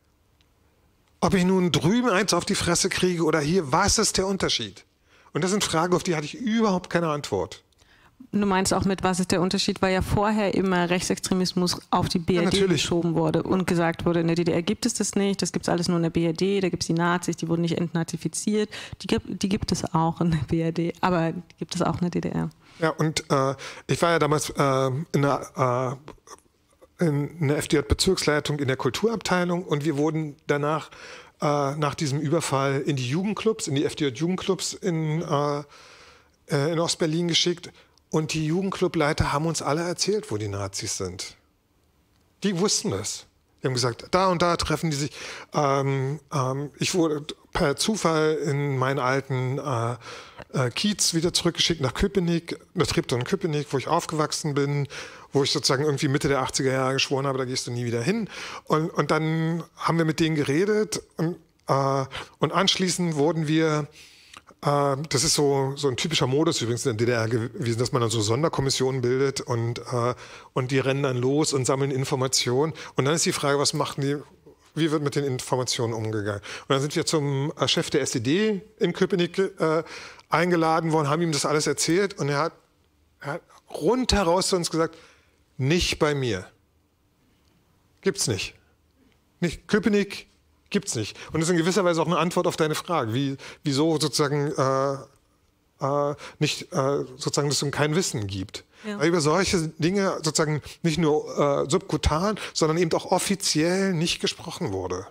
Ob ich nun drüben eins auf die Fresse kriege oder hier, was ist der Unterschied? Und das sind Fragen, auf die hatte ich überhaupt keine Antwort. Du meinst auch mit, was ist der Unterschied, weil ja vorher immer Rechtsextremismus auf die B R D ja, geschoben wurde und gesagt wurde, in der D D R gibt es das nicht, das gibt es alles nur in der B R D, da gibt es die Nazis, die wurden nicht entnazifiziert, die gibt, die gibt es auch in der B R D, aber die gibt es auch in der D D R. Ja, und äh, ich war ja damals äh, in der, äh, in der F D J-Bezirksleitung in der Kulturabteilung und wir wurden danach, äh, nach diesem Überfall in die Jugendclubs, in die F D J-Jugendclubs in, äh, in Ostberlin geschickt. Und die Jugendclubleiter haben uns alle erzählt, wo die Nazis sind. Die wussten das. Die haben gesagt, da und da treffen die sich. Ähm, ähm, ich wurde per Zufall in meinen alten äh, äh, Kiez wieder zurückgeschickt nach Köpenick, nach Treptow-Köpenick, wo ich aufgewachsen bin, wo ich sozusagen irgendwie Mitte der achtziger Jahre geschworen habe, da gehst du nie wieder hin. Und, und dann haben wir mit denen geredet und, äh, und anschließend wurden wir das ist so, so ein typischer Modus übrigens in der D D R gewesen, dass man dann so Sonderkommissionen bildet und, äh, und die rennen dann los und sammeln Informationen. Und dann ist die Frage, was machen die, wie wird mit den Informationen umgegangen? Und dann sind wir zum Chef der S E D in Köpenick äh, eingeladen worden, haben ihm das alles erzählt und er hat, er hat rundheraus zu uns gesagt, nicht bei mir. Gibt's nicht. Nicht Köpenick. Gibt's nicht. Und das ist in gewisser Weise auch eine Antwort auf deine Frage, wie, wieso sozusagen äh, äh, nicht äh, sozusagen dass es kein Wissen gibt. Ja. Weil über solche Dinge sozusagen nicht nur äh, subkutan, sondern eben auch offiziell nicht gesprochen wurde.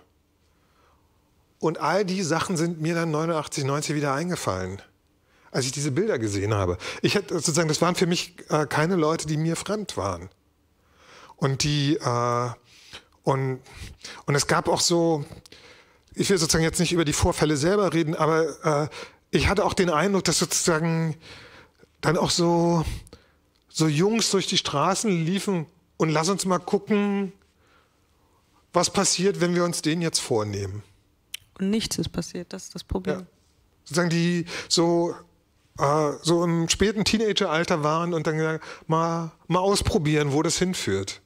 Und all die Sachen sind mir dann neunundachtzig, neunzig wieder eingefallen, als ich diese Bilder gesehen habe. Ich hätte sozusagen, das waren für mich äh, keine Leute, die mir fremd waren. Und die äh, Und, und es gab auch so, ich will sozusagen jetzt nicht über die Vorfälle selber reden, aber äh, ich hatte auch den Eindruck, dass sozusagen dann auch so, so Jungs durch die Straßen liefen und lass uns mal gucken, was passiert, wenn wir uns den jetzt vornehmen. Und nichts ist passiert, das ist das Problem. Ja. Sozusagen die so, äh, so im späten Teenageralter waren und dann gesagt, mal, mal ausprobieren, wo das hinführt.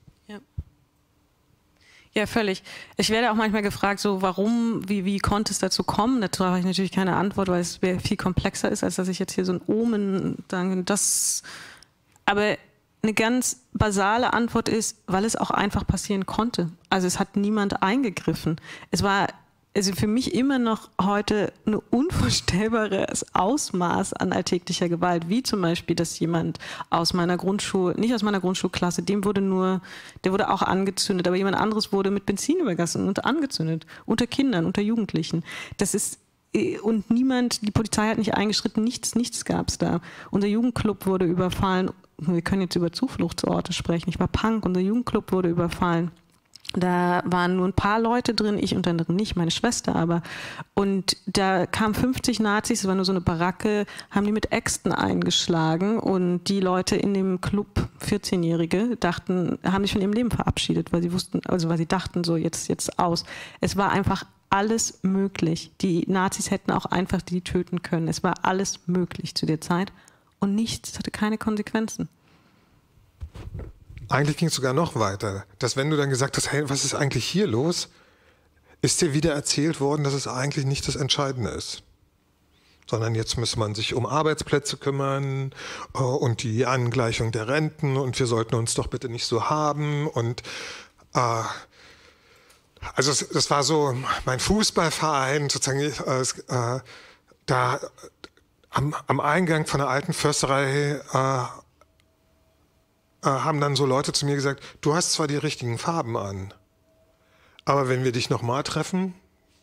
Ja, völlig. Ich werde auch manchmal gefragt, so warum, wie, wie konnte es dazu kommen? Dazu habe ich natürlich keine Antwort, weil es viel komplexer ist, als dass ich jetzt hier so ein Omen sagen das. Aber eine ganz basale Antwort ist, weil es auch einfach passieren konnte. Also es hat niemand eingegriffen. Es war also für mich immer noch heute ein unvorstellbares Ausmaß an alltäglicher Gewalt, wie zum Beispiel, dass jemand aus meiner Grundschule, nicht aus meiner Grundschulklasse, dem wurde nur, der wurde auch angezündet, aber jemand anderes wurde mit Benzin übergossen und angezündet, unter Kindern, unter Jugendlichen. Das ist, und niemand, die Polizei hat nicht eingeschritten, nichts, nichts gab es da. Unser Jugendclub wurde überfallen, wir können jetzt über Zufluchtsorte sprechen, ich war Punk, unser Jugendclub wurde überfallen. Da waren nur ein paar Leute drin, ich unter anderem nicht, meine Schwester aber. Und da kamen fünfzig Nazis, es war nur so eine Baracke, haben die mit Äxten eingeschlagen und die Leute in dem Club, vierzehnjährige, dachten, haben sich von ihrem Leben verabschiedet, weil sie wussten, also weil sie dachten so, jetzt, jetzt aus. Es war einfach alles möglich. Die Nazis hätten auch einfach die töten können. Es war alles möglich zu der Zeit und nichts, es hatte keine Konsequenzen. Eigentlich ging es sogar noch weiter, dass wenn du dann gesagt hast, hey, was ist eigentlich hier los, ist dir wieder erzählt worden, dass es eigentlich nicht das Entscheidende ist. Sondern jetzt muss man sich um Arbeitsplätze kümmern äh, und die Angleichung der Renten und wir sollten uns doch bitte nicht so haben. Und äh, also es, das war so mein Fußballverein, sozusagen äh, da am, am Eingang von der alten Försterei äh, haben dann so Leute zu mir gesagt, du hast zwar die richtigen Farben an, aber wenn wir dich nochmal treffen,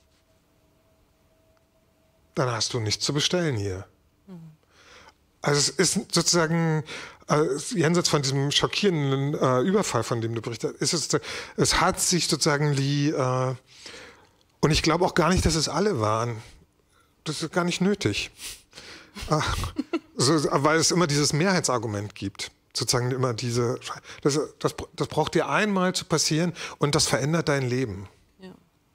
dann hast du nichts zu bestellen hier. Mhm. Also es ist sozusagen, äh, jenseits von diesem schockierenden äh, Überfall, von dem du berichtet hast, ist es, es hat sich sozusagen die, äh, und ich glaube auch gar nicht, dass es alle waren. Das ist gar nicht nötig. äh, so, weil es immer dieses Mehrheitsargument gibt. Sozusagen immer diese, das, das, das braucht dir einmal zu passieren und das verändert dein Leben. Ja.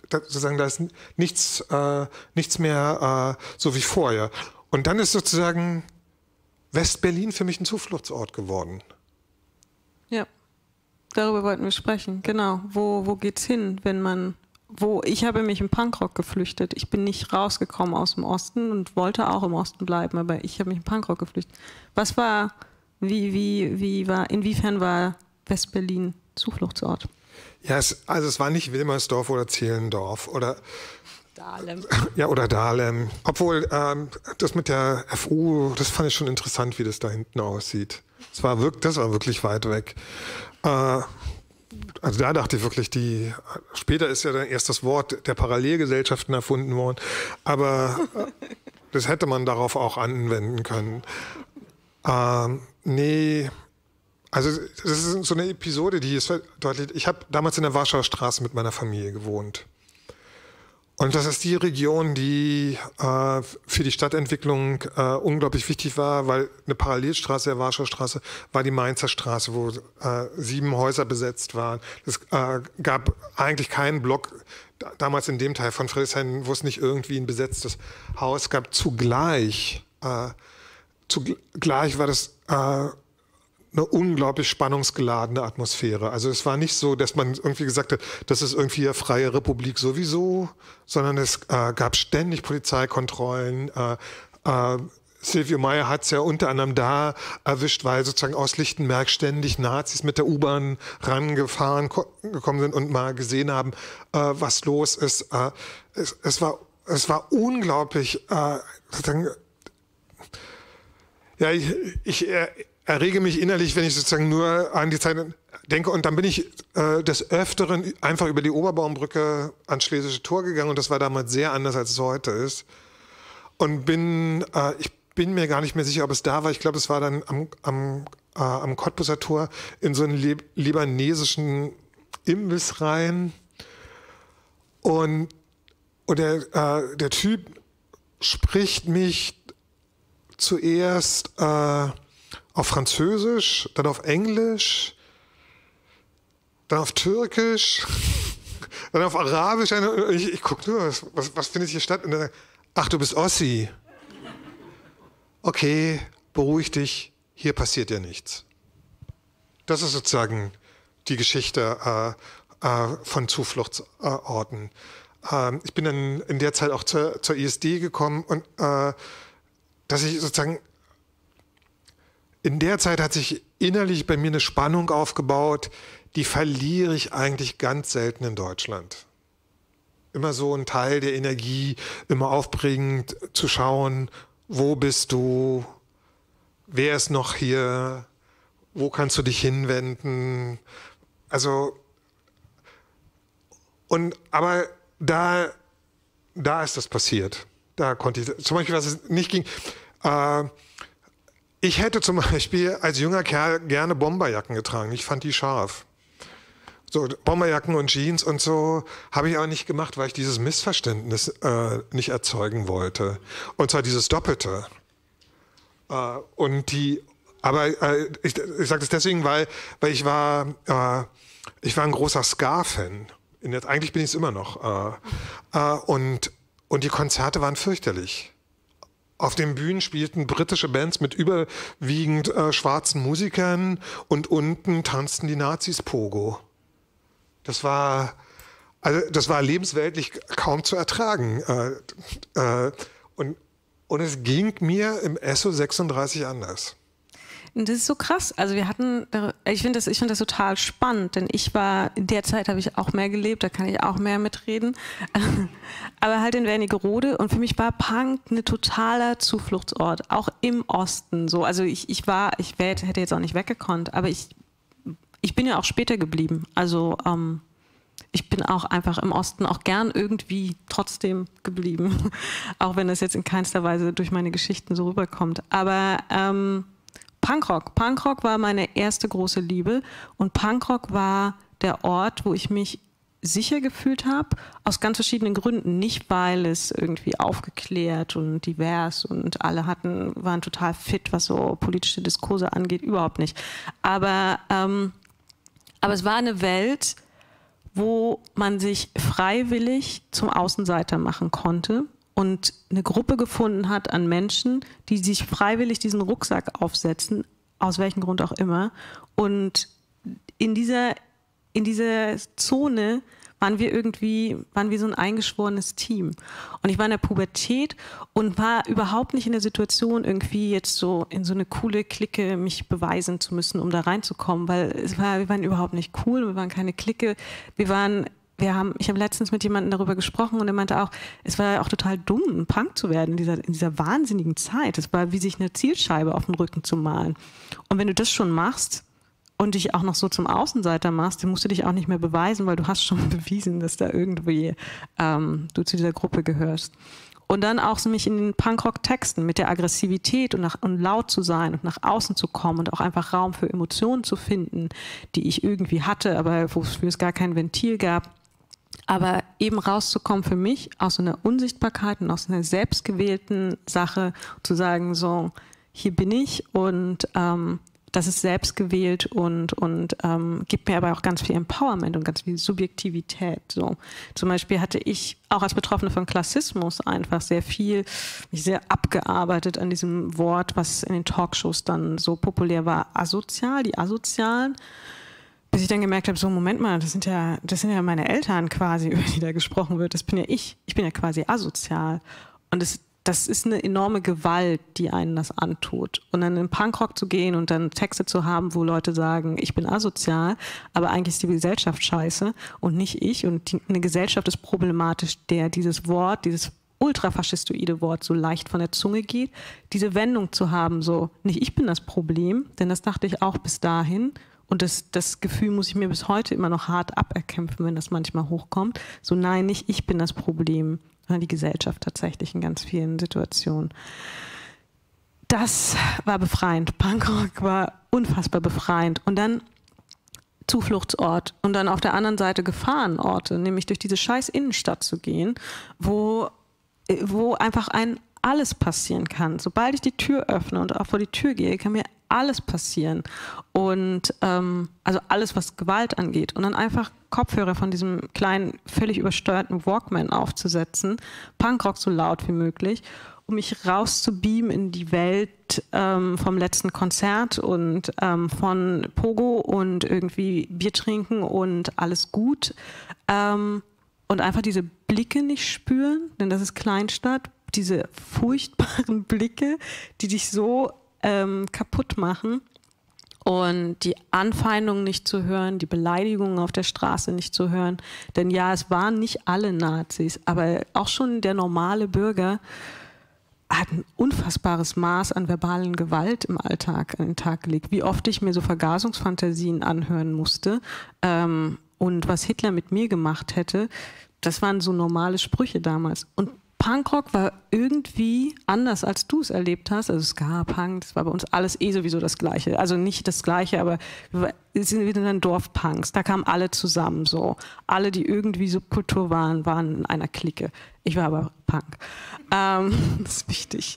da, sozusagen, da ist nichts, äh, nichts mehr äh, so wie vorher. Und dann ist sozusagen West-Berlin für mich ein Zufluchtsort geworden. Ja, darüber wollten wir sprechen. Genau. Wo, wo geht's hin, wenn man, wo, ich habe mich im Punkrock geflüchtet. Ich bin nicht rausgekommen aus dem Osten und wollte auch im Osten bleiben, aber ich habe mich im Punkrock geflüchtet. Was war, wie, wie, wie war, inwiefern war West-Berlin Zufluchtsort? Ja, es, also es war nicht Wilmersdorf oder Zehlendorf oder Dahlem. Ja, oder Dahlem. Obwohl, ähm, das mit der F U, das fand ich schon interessant, wie das da hinten aussieht. Das war, wirk- das war wirklich weit weg. Äh, also da dachte ich wirklich, die, später ist ja dann erst das Wort der Parallelgesellschaften erfunden worden, aber äh, das hätte man darauf auch anwenden können. Ähm, nee, also das ist so eine Episode, die ist deutlich, ich habe damals in der Warschauer Straße mit meiner Familie gewohnt. Und das ist die Region, die äh, für die Stadtentwicklung äh, unglaublich wichtig war, weil eine Parallelstraße der Warschauer Straße war die Mainzer Straße, wo äh, sieben Häuser besetzt waren. Es äh, gab eigentlich keinen Block, da, damals in dem Teil von Friedrichshain, wo es nicht irgendwie ein besetztes Haus gab. Zugleich, äh, zugleich war das äh, eine unglaublich spannungsgeladene Atmosphäre. Also es war nicht so, dass man irgendwie gesagt hat, das ist irgendwie eine freie Republik sowieso, sondern es äh, gab ständig Polizeikontrollen. Äh, äh, Silvio Meyer hat es ja unter anderem da erwischt, weil sozusagen aus Lichtenberg ständig Nazis mit der U-Bahn rangefahren ko- gekommen sind und mal gesehen haben, äh, was los ist. Äh, es, es, war, es war unglaublich, äh, sozusagen, ja, ich, ich äh, errege mich innerlich, wenn ich sozusagen nur an die Zeit denke. Und dann bin ich äh, des Öfteren einfach über die Oberbaumbrücke ans Schlesische Tor gegangen. Und das war damals sehr anders, als es heute ist. Und bin, äh, ich bin mir gar nicht mehr sicher, ob es da war. Ich glaube, es war dann am, am, äh, am Cottbuser Tor in so einen li- libanesischen Imbiss rein. Und, und der, äh, der Typ spricht mich zuerst äh, auf Französisch, dann auf Englisch, dann auf Türkisch, dann auf Arabisch. Ich, ich gucke nur, was, was, was findet hier statt? Und dann, ach, du bist Ossi. Okay, beruhig dich, hier passiert ja nichts. Das ist sozusagen die Geschichte äh, äh, von Zufluchtsorten. Äh, ich bin dann in der Zeit auch zur, zur I S D gekommen und äh, dass ich sozusagen in der Zeit hat sich innerlich bei mir eine Spannung aufgebaut, die verliere ich eigentlich ganz selten in Deutschland. Immer so ein Teil der Energie, immer aufbringend zu schauen, wo bist du, wer ist noch hier, wo kannst du dich hinwenden. Also, und, aber da, da ist das passiert. Da konnte ich, zum Beispiel, was es nicht ging, äh, ich hätte zum Beispiel als junger Kerl gerne Bomberjacken getragen. Ich fand die scharf. So Bomberjacken und Jeans und so habe ich aber nicht gemacht, weil ich dieses Missverständnis äh, nicht erzeugen wollte. Und zwar dieses Doppelte. Äh, und die, aber äh, ich, ich sage das deswegen, weil, weil ich war, äh, ich war ein großer Ska-Fan. Eigentlich bin ich es immer noch. Äh, äh, und, und die Konzerte waren fürchterlich. Auf den Bühnen spielten britische Bands mit überwiegend äh, schwarzen Musikern und unten tanzten die Nazis Pogo. Das war, also das war lebensweltlich kaum zu ertragen. Äh, äh, und, und es ging mir im S O sechsunddreißig anders. Das ist so krass. Also wir hatten, ich finde das, ich finde das total spannend, denn ich war, in der Zeit habe ich auch mehr gelebt, da kann ich auch mehr mitreden. Aber halt in Wernigerode und für mich war Punk ein totaler Zufluchtsort, auch im Osten. So, also ich, ich war, ich wär, hätte jetzt auch nicht weggekonnt, aber ich, ich bin ja auch später geblieben. Also ähm, ich bin auch einfach im Osten auch gern irgendwie trotzdem geblieben, auch wenn das jetzt in keinster Weise durch meine Geschichten so rüberkommt. Aber ähm, Punkrock. Punkrock war meine erste große Liebe und Punkrock war der Ort, wo ich mich sicher gefühlt habe, aus ganz verschiedenen Gründen. Nicht, weil es irgendwie aufgeklärt und divers und alle hatten, waren total fit, was so politische Diskurse angeht, überhaupt nicht. Aber, ähm, aber es war eine Welt, wo man sich freiwillig zum Außenseiter machen konnte und eine Gruppe gefunden hat an Menschen, die sich freiwillig diesen Rucksack aufsetzen, aus welchem Grund auch immer. Und in dieser, in dieser Zone waren wir irgendwie, waren wir so ein eingeschworenes Team. Und ich war in der Pubertät und war überhaupt nicht in der Situation, irgendwie jetzt so in so eine coole Clique mich beweisen zu müssen, um da reinzukommen, weil es war, wir waren überhaupt nicht cool, wir waren keine Clique, wir waren, wir haben, ich habe letztens mit jemandem darüber gesprochen und er meinte auch, es war ja auch total dumm, ein Punk zu werden in dieser, in dieser wahnsinnigen Zeit. Es war wie sich eine Zielscheibe auf den Rücken zu malen. Und wenn du das schon machst, und dich auch noch so zum Außenseiter machst, dann musst du dich auch nicht mehr beweisen, weil du hast schon bewiesen, dass da irgendwie ähm, du zu dieser Gruppe gehörst. Und dann auch so mich in den Punkrock-Texten mit der Aggressivität und, nach, und laut zu sein und nach außen zu kommen und auch einfach Raum für Emotionen zu finden, die ich irgendwie hatte, aber wofür es gar kein Ventil gab. Aber eben rauszukommen für mich aus so einer Unsichtbarkeit und aus einer selbstgewählten Sache, zu sagen, so, hier bin ich und ähm, das ist selbst gewählt und, und ähm, gibt mir aber auch ganz viel Empowerment und ganz viel Subjektivität. So. Zum Beispiel hatte ich auch als Betroffene von Klassismus einfach sehr viel, mich sehr abgearbeitet an diesem Wort, was in den Talkshows dann so populär war, asozial, die Asozialen. Bis ich dann gemerkt habe, so Moment mal, das sind ja, das sind ja meine Eltern quasi, über die da gesprochen wird. Das bin ja ich. Ich bin ja quasi asozial. Und es Das ist eine enorme Gewalt, die einen das antut. Und dann in Punkrock zu gehen und dann Texte zu haben, wo Leute sagen, ich bin asozial, aber eigentlich ist die Gesellschaft scheiße und nicht ich. Und die, eine Gesellschaft ist problematisch, der dieses Wort, dieses ultrafaschistoide Wort so leicht von der Zunge geht. Diese Wendung zu haben, so nicht ich bin das Problem, denn das dachte ich auch bis dahin. Und das, das Gefühl muss ich mir bis heute immer noch hart aberkämpfen, wenn das manchmal hochkommt. So nein, nicht ich bin das Problem, sondern die Gesellschaft tatsächlich in ganz vielen Situationen. Das war befreiend. Punkrock war unfassbar befreiend. Und dann Zufluchtsort und dann auf der anderen Seite Gefahrenorte, nämlich durch diese scheiß Innenstadt zu gehen, wo, wo einfach ein alles passieren kann. Sobald ich die Tür öffne und auch vor die Tür gehe, kann mir alles passieren. Und ähm, also alles, was Gewalt angeht. Und dann einfach Kopfhörer von diesem kleinen, völlig übersteuerten Walkman aufzusetzen, Punkrock so laut wie möglich, um mich rauszubeamen in die Welt ähm, vom letzten Konzert und ähm, von Pogo und irgendwie Bier trinken und alles gut. Ähm, und einfach diese Blicke nicht spüren, denn das ist Kleinstadt, diese furchtbaren Blicke, die dich so ähm, kaputt machen. Und die Anfeindungen nicht zu hören, die Beleidigungen auf der Straße nicht zu hören. Denn ja, es waren nicht alle Nazis, aber auch schon der normale Bürger hat ein unfassbares Maß an verbalen Gewalt im Alltag an den Tag gelegt. Wie oft ich mir so Vergasungsfantasien anhören musste ähm, und was Hitler mit mir gemacht hätte, das waren so normale Sprüche damals. Und Punkrock war irgendwie anders, als du es erlebt hast. Also Ska, Punk, das war bei uns alles eh sowieso das Gleiche. Also nicht das Gleiche, aber wir sind dann Dorfpunks. Da kamen alle zusammen so. Alle, die irgendwie Subkultur waren, waren in einer Clique. Ich war aber Punk. Ähm, das ist wichtig.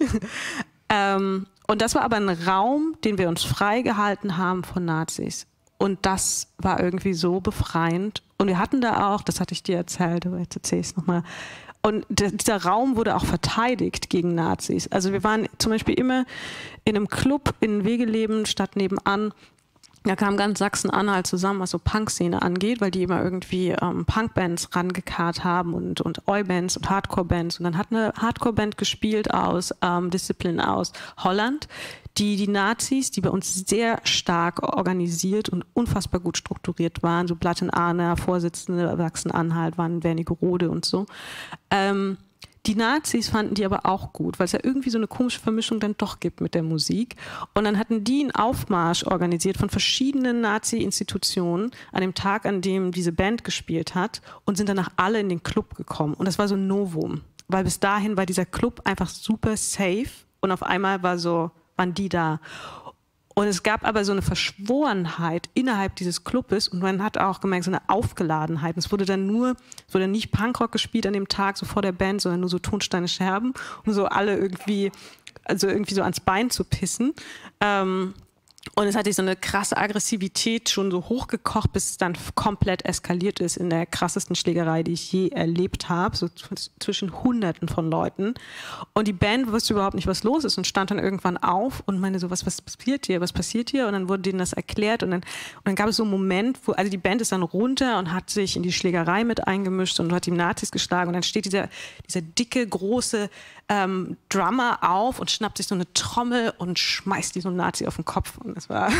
ähm, und das war aber ein Raum, den wir uns freigehalten haben von Nazis. Und das war irgendwie so befreiend. Und wir hatten da auch, das hatte ich dir erzählt, aber jetzt erzähle ich es nochmal. Und dieser Raum wurde auch verteidigt gegen Nazis. Also wir waren zum Beispiel immer in einem Club in Wegeleben, Stadt nebenan. Da kam ganz Sachsen-Anhalt zusammen, was so Punk-Szene angeht, weil die immer irgendwie ähm, Punk-Bands rangekarrt haben und, und Oi-Bands und Hardcore-Bands. Und dann hat eine Hardcore-Band gespielt aus ähm, Discipline aus Holland, die die Nazis, die bei uns sehr stark organisiert und unfassbar gut strukturiert waren, so Blatten-Ahner, Vorsitzende Sachsen-Anhalt waren Wernigerode und so, ähm, die Nazis fanden die aber auch gut, weil es ja irgendwie so eine komische Vermischung dann doch gibt mit der Musik. Und dann hatten die einen Aufmarsch organisiert von verschiedenen Nazi-Institutionen an dem Tag, an dem diese Band gespielt hat und sind danach alle in den Club gekommen. Und das war so ein Novum, weil bis dahin war dieser Club einfach super safe und auf einmal war so, waren die da. Und es gab aber so eine Verschworenheit innerhalb dieses Clubes und man hat auch gemerkt, so eine Aufgeladenheit. Und es wurde dann nur, es wurde nicht Punkrock gespielt an dem Tag, so vor der Band, sondern nur so Tonsteine Scherben, um so alle irgendwie, also irgendwie so ans Bein zu pissen. Ähm, Und es hat sich so eine krasse Aggressivität schon so hochgekocht, bis es dann komplett eskaliert ist in der krassesten Schlägerei, die ich je erlebt habe, so zwischen Hunderten von Leuten. Und die Band wusste überhaupt nicht, was los ist und stand dann irgendwann auf und meinte so, was, was passiert hier, was passiert hier? Und dann wurde denen das erklärt und dann, und dann gab es so einen Moment, wo, also die Band ist dann runter und hat sich in die Schlägerei mit eingemischt und hat die Nazis geschlagen und dann steht dieser, dieser dicke, große ähm, Drummer auf und schnappt sich so eine Trommel und schmeißt die so einen Nazi auf den Kopf und das war,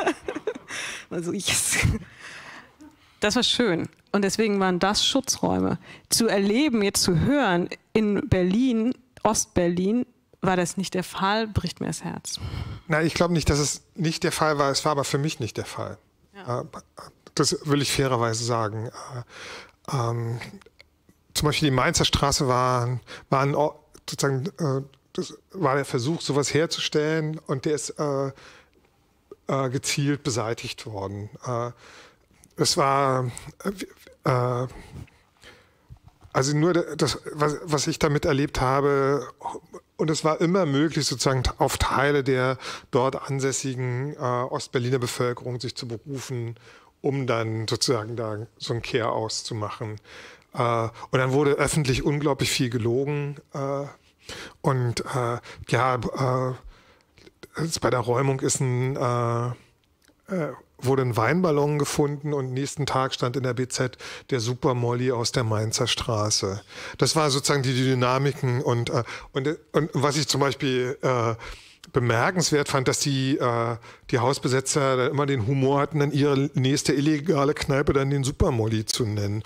war so, yes. Das war schön. Und deswegen waren das Schutzräume. Zu erleben, jetzt zu hören, in Berlin, Ostberlin, war das nicht der Fall, bricht mir das Herz. Nein, ich glaube nicht, dass es nicht der Fall war. Es war aber für mich nicht der Fall. Ja. Das will ich fairerweise sagen. Ähm, zum Beispiel die Mainzer Straße war, war, ein, sozusagen, äh, das war der Versuch, sowas herzustellen und der ist äh, äh, gezielt beseitigt worden. Äh, es war äh, äh, also nur das, was, was ich damit erlebt habe, und es war immer möglich, sozusagen auf Teile der dort ansässigen äh, Ostberliner Bevölkerung sich zu berufen, um dann sozusagen da so ein Kehr auszumachen. Äh, und dann wurde öffentlich unglaublich viel gelogen. Äh, und äh, ja, äh, bei der Räumung ist ein, äh, äh, wurde ein Weinballon gefunden und nächsten Tag stand in der B Z der Super Molly aus der Mainzer Straße. Das war sozusagen die Dynamiken und, äh, und, und was ich zum Beispiel äh, bemerkenswert fand, dass die, äh, die Hausbesetzer dann immer den Humor hatten, dann ihre nächste illegale Kneipe dann den Super Molly zu nennen.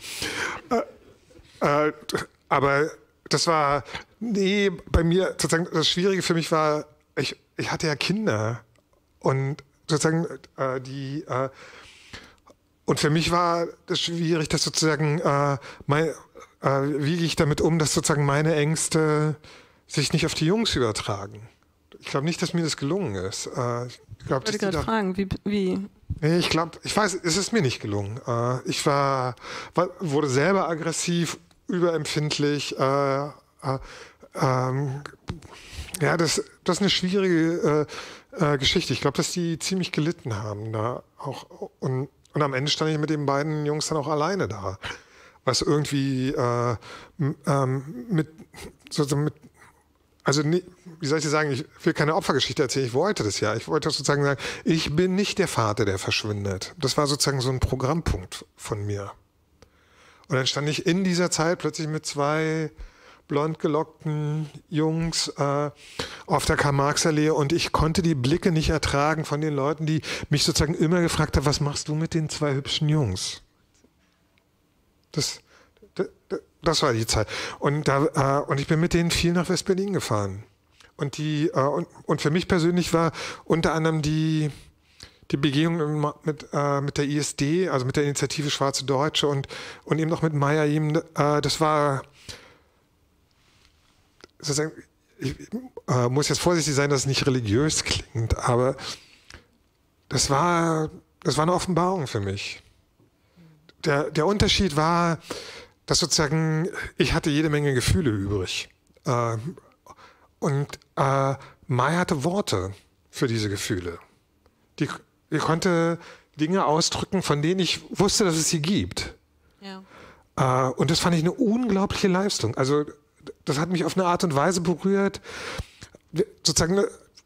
Äh, äh, aber das war, nee, bei mir sozusagen das Schwierige für mich war, ich, ich hatte ja Kinder und sozusagen äh, die äh, und für mich war das schwierig, dass sozusagen äh, mein, äh, wie gehe ich damit um, dass sozusagen meine Ängste sich nicht auf die Jungs übertragen. Ich glaube nicht, dass mir das gelungen ist. Äh, ich glaub, ich wollte gerade fragen, wie, wie? Ich glaube, ich weiß, es ist mir nicht gelungen. Äh, ich war, war, wurde selber aggressiv, überempfindlich. Äh, äh, ähm, ja, das, das ist eine schwierige äh, äh, Geschichte. Ich glaube, dass die ziemlich gelitten haben da auch. Und, und am Ende stand ich mit den beiden Jungs dann auch alleine da. Was irgendwie äh, ähm, mit, sozusagen mit, also wie soll ich sagen, ich will keine Opfergeschichte erzählen, ich wollte das ja. Ich wollte sozusagen sagen, ich bin nicht der Vater, der verschwindet. Das war sozusagen so ein Programmpunkt von mir. Und dann stand ich in dieser Zeit plötzlich mit zwei blond gelockten Jungs äh, auf der Karl-Marx-Allee und ich konnte die Blicke nicht ertragen von den Leuten, die mich sozusagen immer gefragt haben, was machst du mit den zwei hübschen Jungs? Das, das, das war die Zeit. Und, da, äh, und ich bin mit denen viel nach West-Berlin gefahren. Und, die, äh, und, und für mich persönlich war unter anderem die, die Begegnung mit, äh, mit der I S D, also mit der Initiative Schwarze Deutsche und, und eben auch mit Mayayim, äh, das war, sozusagen, ich äh, muss jetzt vorsichtig sein, dass es nicht religiös klingt, aber das war, das war eine Offenbarung für mich. Der, der Unterschied war, dass sozusagen, ich hatte jede Menge Gefühle übrig. Äh, und äh, Mai hatte Worte für diese Gefühle. Die, die konnte Dinge ausdrücken, von denen ich wusste, dass es sie gibt. Ja. Äh, und das fand ich eine unglaubliche Leistung. Also das hat mich auf eine Art und Weise berührt, sozusagen,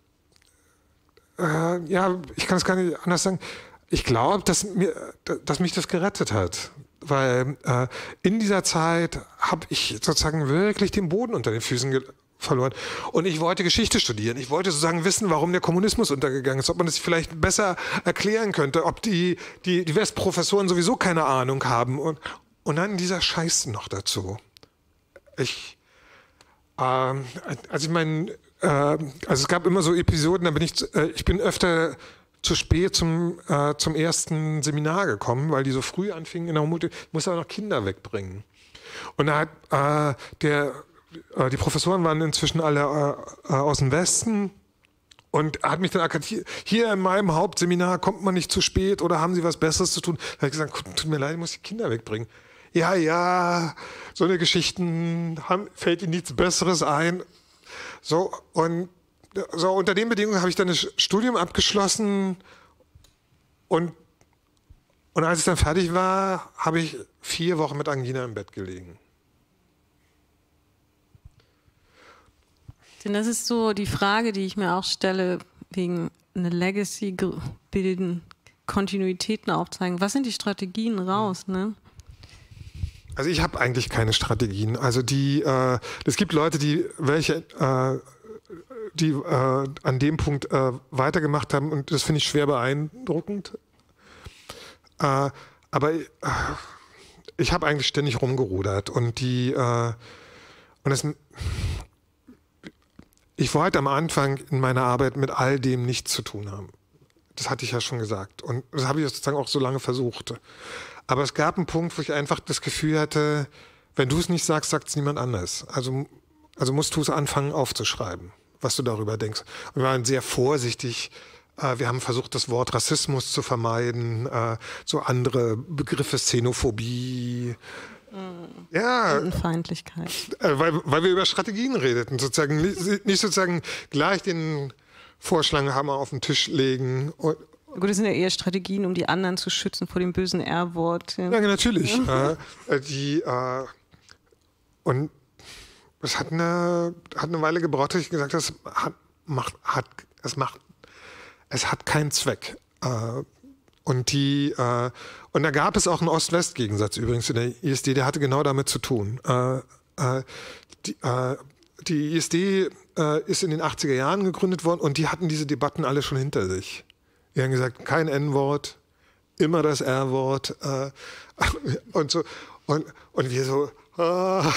äh, ja, ich kann es gar nicht anders sagen. Ich glaube, dass, mir, dass mich das gerettet hat, weil äh, in dieser Zeit habe ich sozusagen wirklich den Boden unter den Füßen verloren. Und ich wollte Geschichte studieren. Ich wollte sozusagen wissen, warum der Kommunismus untergegangen ist, ob man das vielleicht besser erklären könnte, ob die, die, die Westprofessoren sowieso keine Ahnung haben. Und, und dann dieser Scheiß noch dazu. Ich, äh, also ich meine, äh, also es gab immer so Episoden, da bin ich, äh, ich bin öfter zu spät zum, äh, zum ersten Seminar gekommen, weil die so früh anfingen in der Mutter, ich musste aber noch Kinder wegbringen. Und da hat äh, der, äh, die Professoren waren inzwischen alle äh, aus dem Westen und er hat mich dann akkreditiert, hier in meinem Hauptseminar kommt man nicht zu spät oder haben Sie was Besseres zu tun? Da habe ich gesagt, tut mir leid, ich muss die Kinder wegbringen. Ja, ja, so eine Geschichten haben, fällt Ihnen nichts Besseres ein. So, und so unter den Bedingungen habe ich dann das Studium abgeschlossen und, und als ich dann fertig war, habe ich vier Wochen mit Angina im Bett gelegen. Denn das ist so die Frage, die ich mir auch stelle, wegen eine Legacy bilden, Kontinuitäten aufzeigen. Was sind die Strategien raus, ne? Also ich habe eigentlich keine Strategien. Also die, äh, es gibt Leute, die welche, äh, die äh, an dem Punkt äh, weitergemacht haben und das finde ich schwer beeindruckend. Äh, aber äh, ich habe eigentlich ständig rumgerudert und die äh, und das, ich wollte am Anfang in meiner Arbeit mit all dem nichts zu tun haben. Das hatte ich ja schon gesagt und das habe ich sozusagen auch so lange versucht. Aber es gab einen Punkt, wo ich einfach das Gefühl hatte, wenn du es nicht sagst, sagt es niemand anders. Also, also musst du es anfangen aufzuschreiben, was du darüber denkst. Und wir waren sehr vorsichtig. Wir haben versucht, das Wort Rassismus zu vermeiden, so andere Begriffe, Xenophobie. Mhm. Ja, Feindlichkeit. Weil, weil wir über Strategien redeten. Sozusagen, nicht sozusagen gleich den Vorschlaghammer auf den Tisch legen. Und, Gut, das sind ja eher Strategien, um die anderen zu schützen vor dem bösen R-Wort. Ja, ja natürlich. Ja. Äh, die, äh, und es hat eine, hat eine Weile gebraucht, dass ich gesagt habe, es hat, macht, hat, es macht, es hat keinen Zweck. Äh, und, die, äh, und da gab es auch einen Ost-West-Gegensatz übrigens in der I S D, der hatte genau damit zu tun. Äh, äh, die, äh, die I S D äh, ist in den achtziger Jahren gegründet worden und die hatten diese Debatten alle schon hinter sich. Die haben gesagt, kein N-Wort, immer das R-Wort äh, und so. Und, und wir so, ah.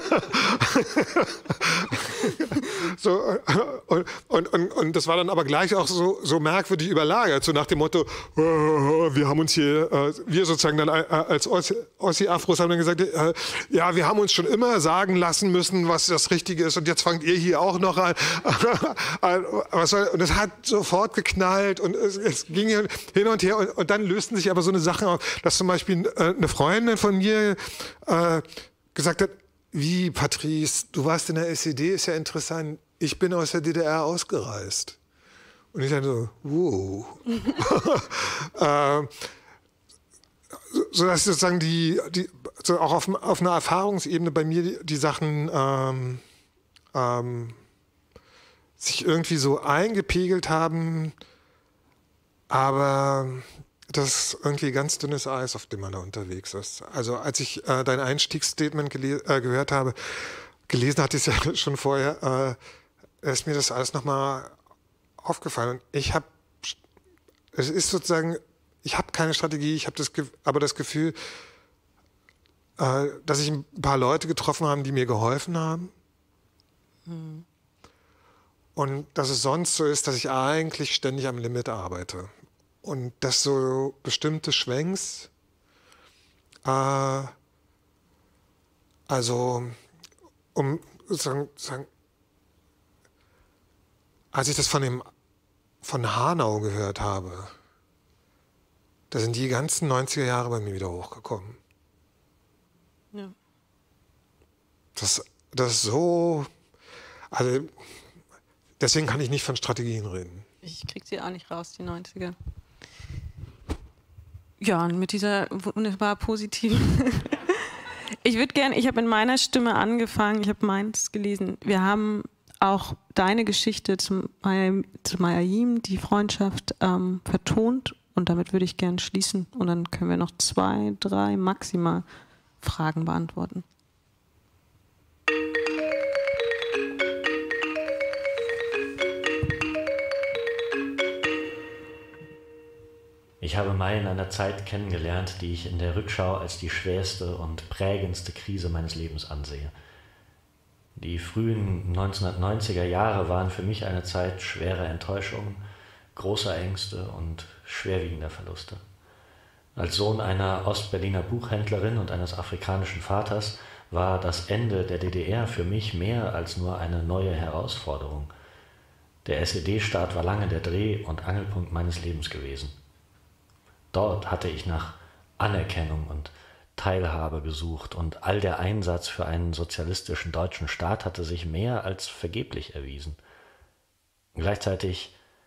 so und, und, und, und das war dann aber gleich auch so, so merkwürdig überlagert, so nach dem Motto, oh, wir haben uns hier, äh, wir sozusagen dann als Ossi-Afros haben dann gesagt, äh, ja, wir haben uns schon immer sagen lassen müssen, was das Richtige ist und jetzt fangt ihr hier auch noch an. was soll, und es hat sofort geknallt und es, es ging hin und her und, und dann lösten sich aber so eine Sachen auf, dass zum Beispiel äh, eine Freundin von mir äh, gesagt hat, wie, Patrice, du warst in der S E D, ist ja interessant. Ich bin aus der D D R ausgereist. Und ich dachte so, wow. äh, so dass sozusagen die, die so auch auf, auf einer Erfahrungsebene bei mir die, die Sachen ähm, ähm, sich irgendwie so eingepegelt haben, aber das ist irgendwie ganz dünnes Eis, auf dem man da unterwegs ist. Also als ich äh, dein Einstiegsstatement gele- äh, gehört habe, gelesen hatte ich es ja schon vorher, äh, ist mir das alles nochmal aufgefallen. Und ich habe, es ist sozusagen, ich habe keine Strategie, ich habe das, aber das Gefühl, äh, dass ich ein paar Leute getroffen habe, die mir geholfen haben. Hm. Und dass es sonst so ist, dass ich eigentlich ständig am Limit arbeite. Und dass so bestimmte Schwenks, äh, also um sozusagen, sozusagen, als ich das von dem von Hanau gehört habe, da sind die ganzen neunziger Jahre bei mir wieder hochgekommen. Ja. Das, das ist so, also deswegen kann ich nicht von Strategien reden. Ich krieg sie auch nicht raus, die neunziger. Ja, und mit dieser wunderbar positiven. Ich würde gerne, ich habe in meiner Stimme angefangen, ich habe meins gelesen. Wir haben auch deine Geschichte zum, zu Mayayim, die Freundschaft, ähm, vertont. Und damit würde ich gerne schließen. Und dann können wir noch zwei, drei maximal Fragen beantworten. Ich habe Mai in einer Zeit kennengelernt, die ich in der Rückschau als die schwerste und prägendste Krise meines Lebens ansehe. Die frühen neunzehnhundertneunziger Jahre waren für mich eine Zeit schwerer Enttäuschungen, großer Ängste und schwerwiegender Verluste. Als Sohn einer Ostberliner Buchhändlerin und eines afrikanischen Vaters war das Ende der D D R für mich mehr als nur eine neue Herausforderung. Der S E D-Staat war lange der Dreh- und Angelpunkt meines Lebens gewesen. Dort hatte ich nach Anerkennung und Teilhabe gesucht und all der Einsatz für einen sozialistischen deutschen Staat hatte sich mehr als vergeblich erwiesen. Gleichzeitig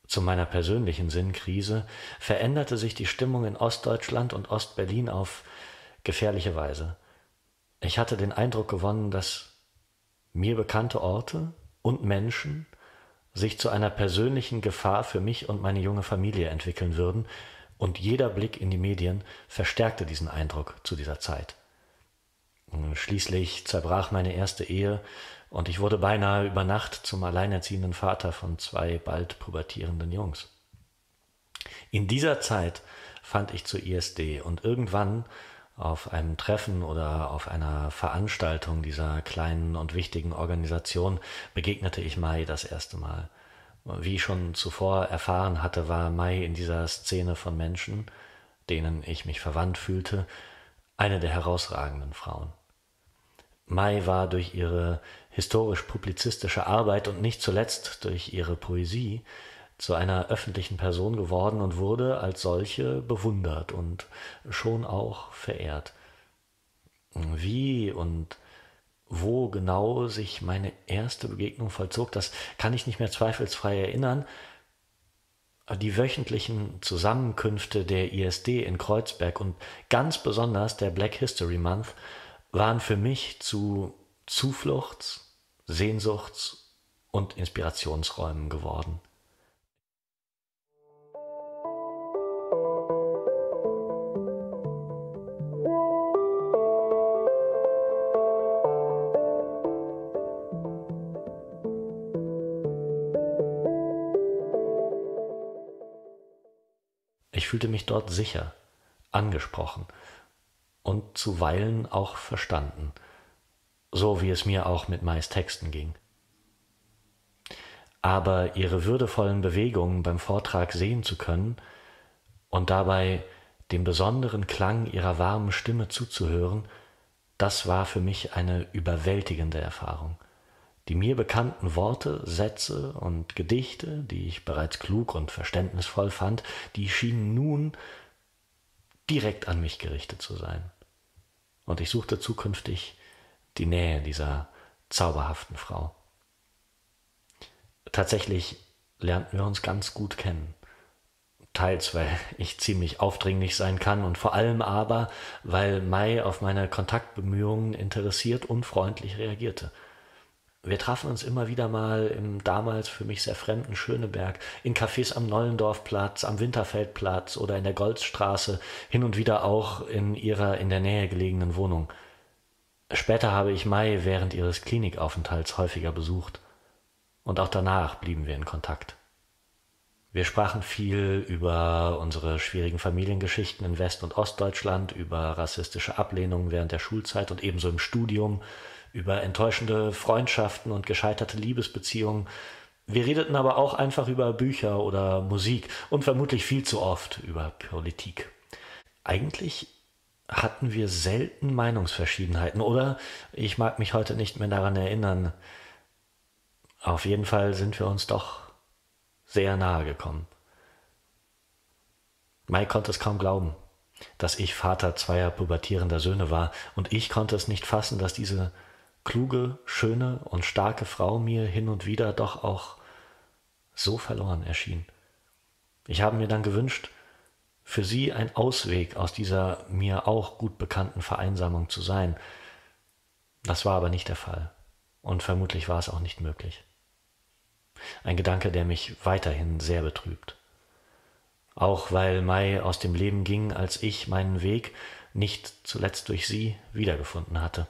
Zu meiner persönlichen Sinnkrise veränderte sich die Stimmung in Ostdeutschland und Ostberlin auf gefährliche Weise. Ich hatte den Eindruck gewonnen, dass mir bekannte Orte und Menschen sich zu einer persönlichen Gefahr für mich und meine junge Familie entwickeln würden, und jeder Blick in die Medien verstärkte diesen Eindruck zu dieser Zeit. Schließlich zerbrach meine erste Ehe und ich wurde beinahe über Nacht zum alleinerziehenden Vater von zwei bald pubertierenden Jungs. In dieser Zeit fand ich zur I S D und irgendwann auf einem Treffen oder auf einer Veranstaltung dieser kleinen und wichtigen Organisation begegnete ich Mai das erste Mal. Wie ich schon zuvor erfahren hatte, war Mai in dieser Szene von Menschen, denen ich mich verwandt fühlte, eine der herausragenden Frauen. Mai war durch ihre historisch-publizistische Arbeit und nicht zuletzt durch ihre Poesie zu einer öffentlichen Person geworden und wurde als solche bewundert und schon auch verehrt. Wie und wo genau sich meine erste Begegnung vollzog, das kann ich nicht mehr zweifelsfrei erinnern. Die wöchentlichen Zusammenkünfte der I S D in Kreuzberg und ganz besonders der Black History Month waren für mich zu Zufluchts-, Sehnsuchts- und Inspirationsräumen geworden. Ich fühlte mich dort sicher, angesprochen und zuweilen auch verstanden, so wie es mir auch mit Mais Texten ging. Aber ihre würdevollen Bewegungen beim Vortrag sehen zu können und dabei dem besonderen Klang ihrer warmen Stimme zuzuhören, das war für mich eine überwältigende Erfahrung. Die mir bekannten Worte, Sätze und Gedichte, die ich bereits klug und verständnisvoll fand, die schienen nun direkt an mich gerichtet zu sein. Und ich suchte zukünftig die Nähe dieser zauberhaften Frau. Tatsächlich lernten wir uns ganz gut kennen. Teils, weil ich ziemlich aufdringlich sein kann und vor allem aber, weil Mai auf meine Kontaktbemühungen interessiert und freundlich reagierte. Wir trafen uns immer wieder mal im damals für mich sehr fremden Schöneberg, in Cafés am Nollendorfplatz, am Winterfeldplatz oder in der Goldstraße, hin und wieder auch in ihrer in der Nähe gelegenen Wohnung. Später habe ich Mai während ihres Klinikaufenthalts häufiger besucht und auch danach blieben wir in Kontakt. Wir sprachen viel über unsere schwierigen Familiengeschichten in West- und Ostdeutschland, über rassistische Ablehnungen während der Schulzeit und ebenso im Studium, über enttäuschende Freundschaften und gescheiterte Liebesbeziehungen. Wir redeten aber auch einfach über Bücher oder Musik und vermutlich viel zu oft über Politik. Eigentlich hatten wir selten Meinungsverschiedenheiten, oder ich mag mich heute nicht mehr daran erinnern. Auf jeden Fall sind wir uns doch sehr nahe gekommen. Mai konnte es kaum glauben, dass ich Vater zweier pubertierender Söhne war, und ich konnte es nicht fassen, dass diese kluge, schöne und starke Frau mir hin und wieder doch auch so verloren erschien. Ich habe mir dann gewünscht, für sie ein Ausweg aus dieser mir auch gut bekannten Vereinsamung zu sein. Das war aber nicht der Fall, und vermutlich war es auch nicht möglich. Ein Gedanke, der mich weiterhin sehr betrübt. Auch weil Mai aus dem Leben ging, als ich meinen Weg, nicht zuletzt durch sie, wiedergefunden hatte.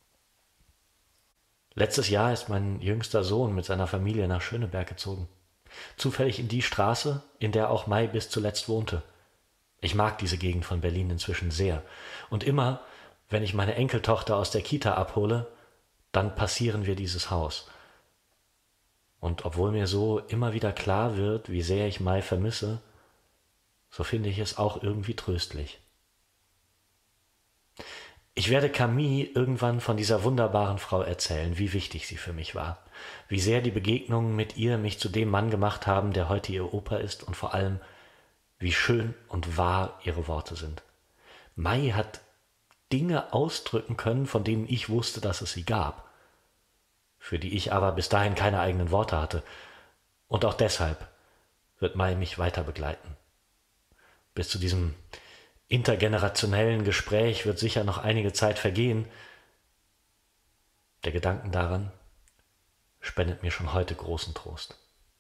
Letztes Jahr ist mein jüngster Sohn mit seiner Familie nach Schöneberg gezogen. Zufällig in die Straße, in der auch Mai bis zuletzt wohnte. Ich mag diese Gegend von Berlin inzwischen sehr. Und immer, wenn ich meine Enkeltochter aus der Kita abhole, dann passieren wir dieses Haus. Und obwohl mir so immer wieder klar wird, wie sehr ich Mai vermisse, so finde ich es auch irgendwie tröstlich. Ich werde Camille irgendwann von dieser wunderbaren Frau erzählen, wie wichtig sie für mich war, wie sehr die Begegnungen mit ihr mich zu dem Mann gemacht haben, der heute ihr Opa ist, und vor allem, wie schön und wahr ihre Worte sind. Mai hat Dinge ausdrücken können, von denen ich wusste, dass es sie gab, für die ich aber bis dahin keine eigenen Worte hatte. Und auch deshalb wird Mai mich weiter begleiten. Bis zu diesem intergenerationellen Gespräch wird sicher noch einige Zeit vergehen. Der Gedanken daran spendet mir schon heute großen Trost.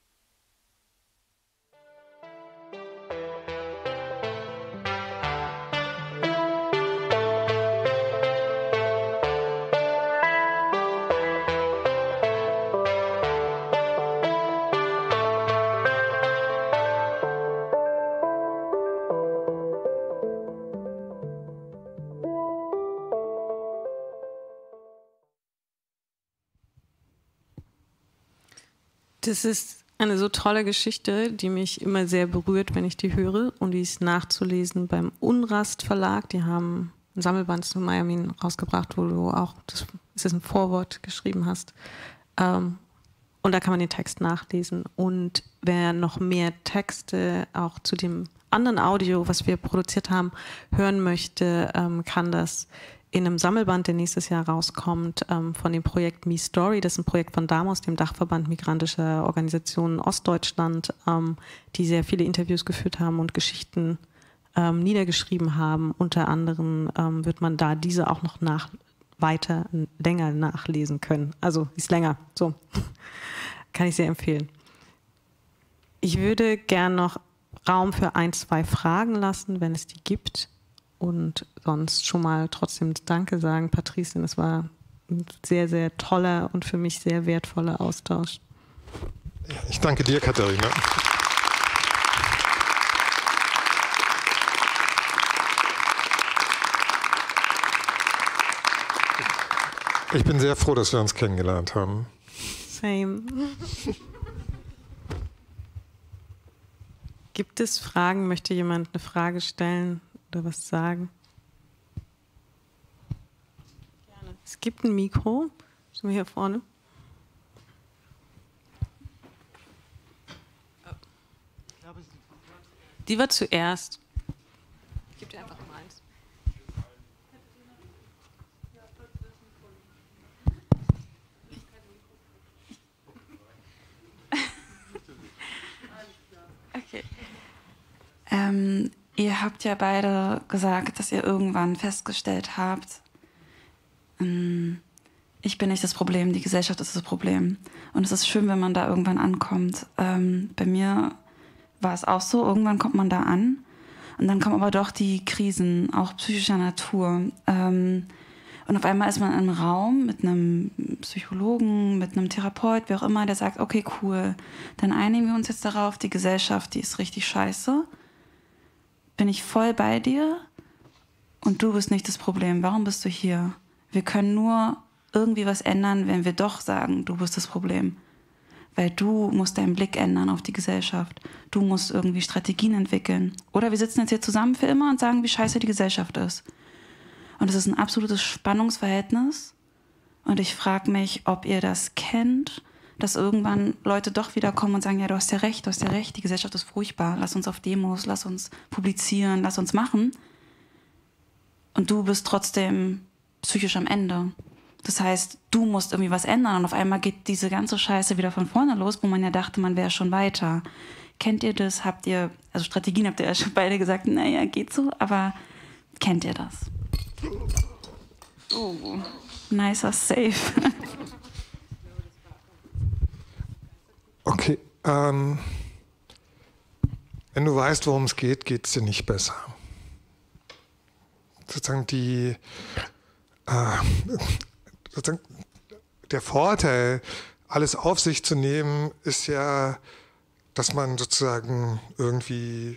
Das ist eine so tolle Geschichte, die mich immer sehr berührt, wenn ich die höre. Und die ist nachzulesen beim Unrast Verlag. Die haben ein Sammelband zu Mayamin rausgebracht, wo du auch, das ist ein Vorwort geschrieben hast. Ähm, und da kann man den Text nachlesen. Und wer noch mehr Texte auch zu dem anderen Audio, was wir produziert haben, hören möchte, ähm, kann das in einem Sammelband, der nächstes Jahr rauskommt, ähm, von dem Projekt Me Story. Das ist ein Projekt von DAMOS, dem Dachverband migrantischer Organisationen Ostdeutschland, ähm, die sehr viele Interviews geführt haben und Geschichten ähm, niedergeschrieben haben. Unter anderem ähm, wird man da diese auch noch nach, weiter, länger nachlesen können. Also ist länger, so. Kann ich sehr empfehlen. Ich würde gern noch Raum für ein, zwei Fragen lassen, wenn es die gibt. Und sonst schon mal trotzdem Danke sagen, Patrice, denn es war ein sehr, sehr toller und für mich sehr wertvoller Austausch. Ja, ich danke dir, Katharina. Ich bin sehr froh, dass wir uns kennengelernt haben. Same. Gibt es Fragen? Möchte jemand eine Frage stellen? Oder was sagen? Gerne. Es gibt ein Mikro. Sind wir hier vorne? Die war zuerst. Ich gebe dir einfach mal eins. Okay. Ähm, Ihr habt ja beide gesagt, dass ihr irgendwann festgestellt habt, ich bin nicht das Problem, die Gesellschaft ist das Problem. Und es ist schön, wenn man da irgendwann ankommt. Ähm, bei mir war es auch so, irgendwann kommt man da an und dann kommen aber doch die Krisen, auch psychischer Natur. Ähm, und auf einmal ist man in einem Raum mit einem Psychologen, mit einem Therapeut, wie auch immer, der sagt, okay, cool, dann einigen wir uns jetzt darauf, die Gesellschaft, die ist richtig scheiße. Bin ich voll bei dir und du bist nicht das Problem. Warum bist du hier? Wir können nur irgendwie was ändern, wenn wir doch sagen, du bist das Problem. Weil du musst deinen Blick ändern auf die Gesellschaft. Du musst irgendwie Strategien entwickeln. Oder wir sitzen jetzt hier zusammen für immer und sagen, wie scheiße die Gesellschaft ist. Und es ist ein absolutes Spannungsverhältnis. Und ich frage mich, ob ihr das kennt, dass irgendwann Leute doch wieder kommen und sagen, ja, du hast ja recht, du hast ja recht, die Gesellschaft ist furchtbar, lass uns auf Demos, lass uns publizieren, lass uns machen. Und du bist trotzdem psychisch am Ende. Das heißt, du musst irgendwie was ändern und auf einmal geht diese ganze Scheiße wieder von vorne los, wo man ja dachte, man wäre schon weiter. Kennt ihr das? Habt ihr, also Strategien habt ihr ja schon beide gesagt, naja, geht so, aber kennt ihr das? Oh, nicer Save. Okay, ähm, wenn du weißt, worum es geht, geht es dir nicht besser. Sozusagen die, äh, sozusagen der Vorteil, alles auf sich zu nehmen, ist ja, dass man sozusagen irgendwie,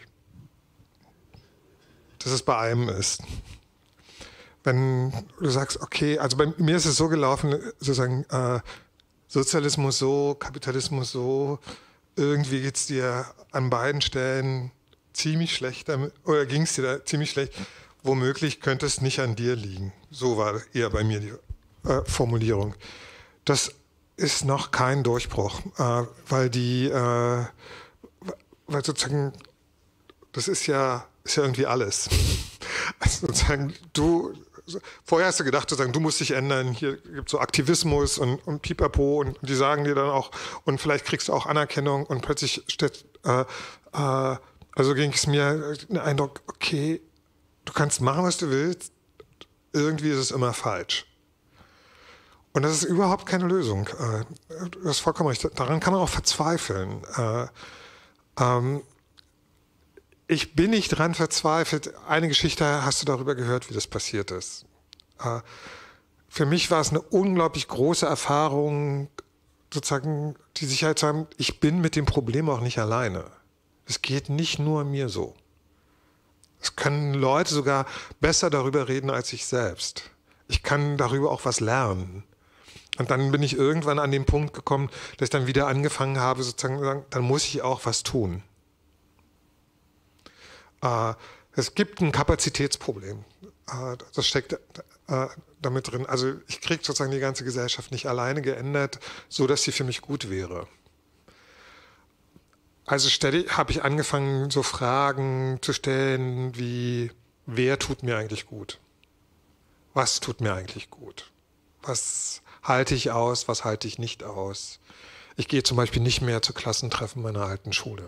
dass es bei einem ist. Wenn du sagst, okay, also bei mir ist es so gelaufen, sozusagen, äh, Sozialismus so, Kapitalismus so, irgendwie geht es dir an beiden Stellen ziemlich schlecht, damit, oder ging es dir da ziemlich schlecht, womöglich könnte es nicht an dir liegen. So war eher bei mir die äh, Formulierung. Das ist noch kein Durchbruch, äh, weil die, äh, weil sozusagen, das ist ja, ist ja irgendwie alles. Also sozusagen, du vorher hast du gedacht, sozusagen, du musst dich ändern, hier gibt es so Aktivismus und, und Pipapo und die sagen dir dann auch, und vielleicht kriegst du auch Anerkennung und plötzlich steht, äh, äh, also ging es mir den Eindruck, okay, du kannst machen, was du willst, irgendwie ist es immer falsch. Und das ist überhaupt keine Lösung. Du hast vollkommen recht. Daran kann man auch verzweifeln. Ich bin nicht dran verzweifelt. Eine Geschichte hast du darüber gehört, wie das passiert ist. Für mich war es eine unglaublich große Erfahrung, sozusagen die Sicherheit zu haben, ich bin mit dem Problem auch nicht alleine. Es geht nicht nur mir so. Es können Leute sogar besser darüber reden als ich selbst. Ich kann darüber auch was lernen. Und dann bin ich irgendwann an den Punkt gekommen, dass ich dann wieder angefangen habe, sozusagen zu sagen, dann muss ich auch was tun. Äh, es gibt ein Kapazitätsproblem. Äh, das steckt äh, damit drin. Also ich kriege sozusagen die ganze Gesellschaft nicht alleine geändert, so dass sie für mich gut wäre. Also habe ich angefangen, so Fragen zu stellen wie, wer tut mir eigentlich gut? Was tut mir eigentlich gut? Was halte ich aus, was halte ich nicht aus? Ich gehe zum Beispiel nicht mehr zu Klassentreffen meiner alten Schule.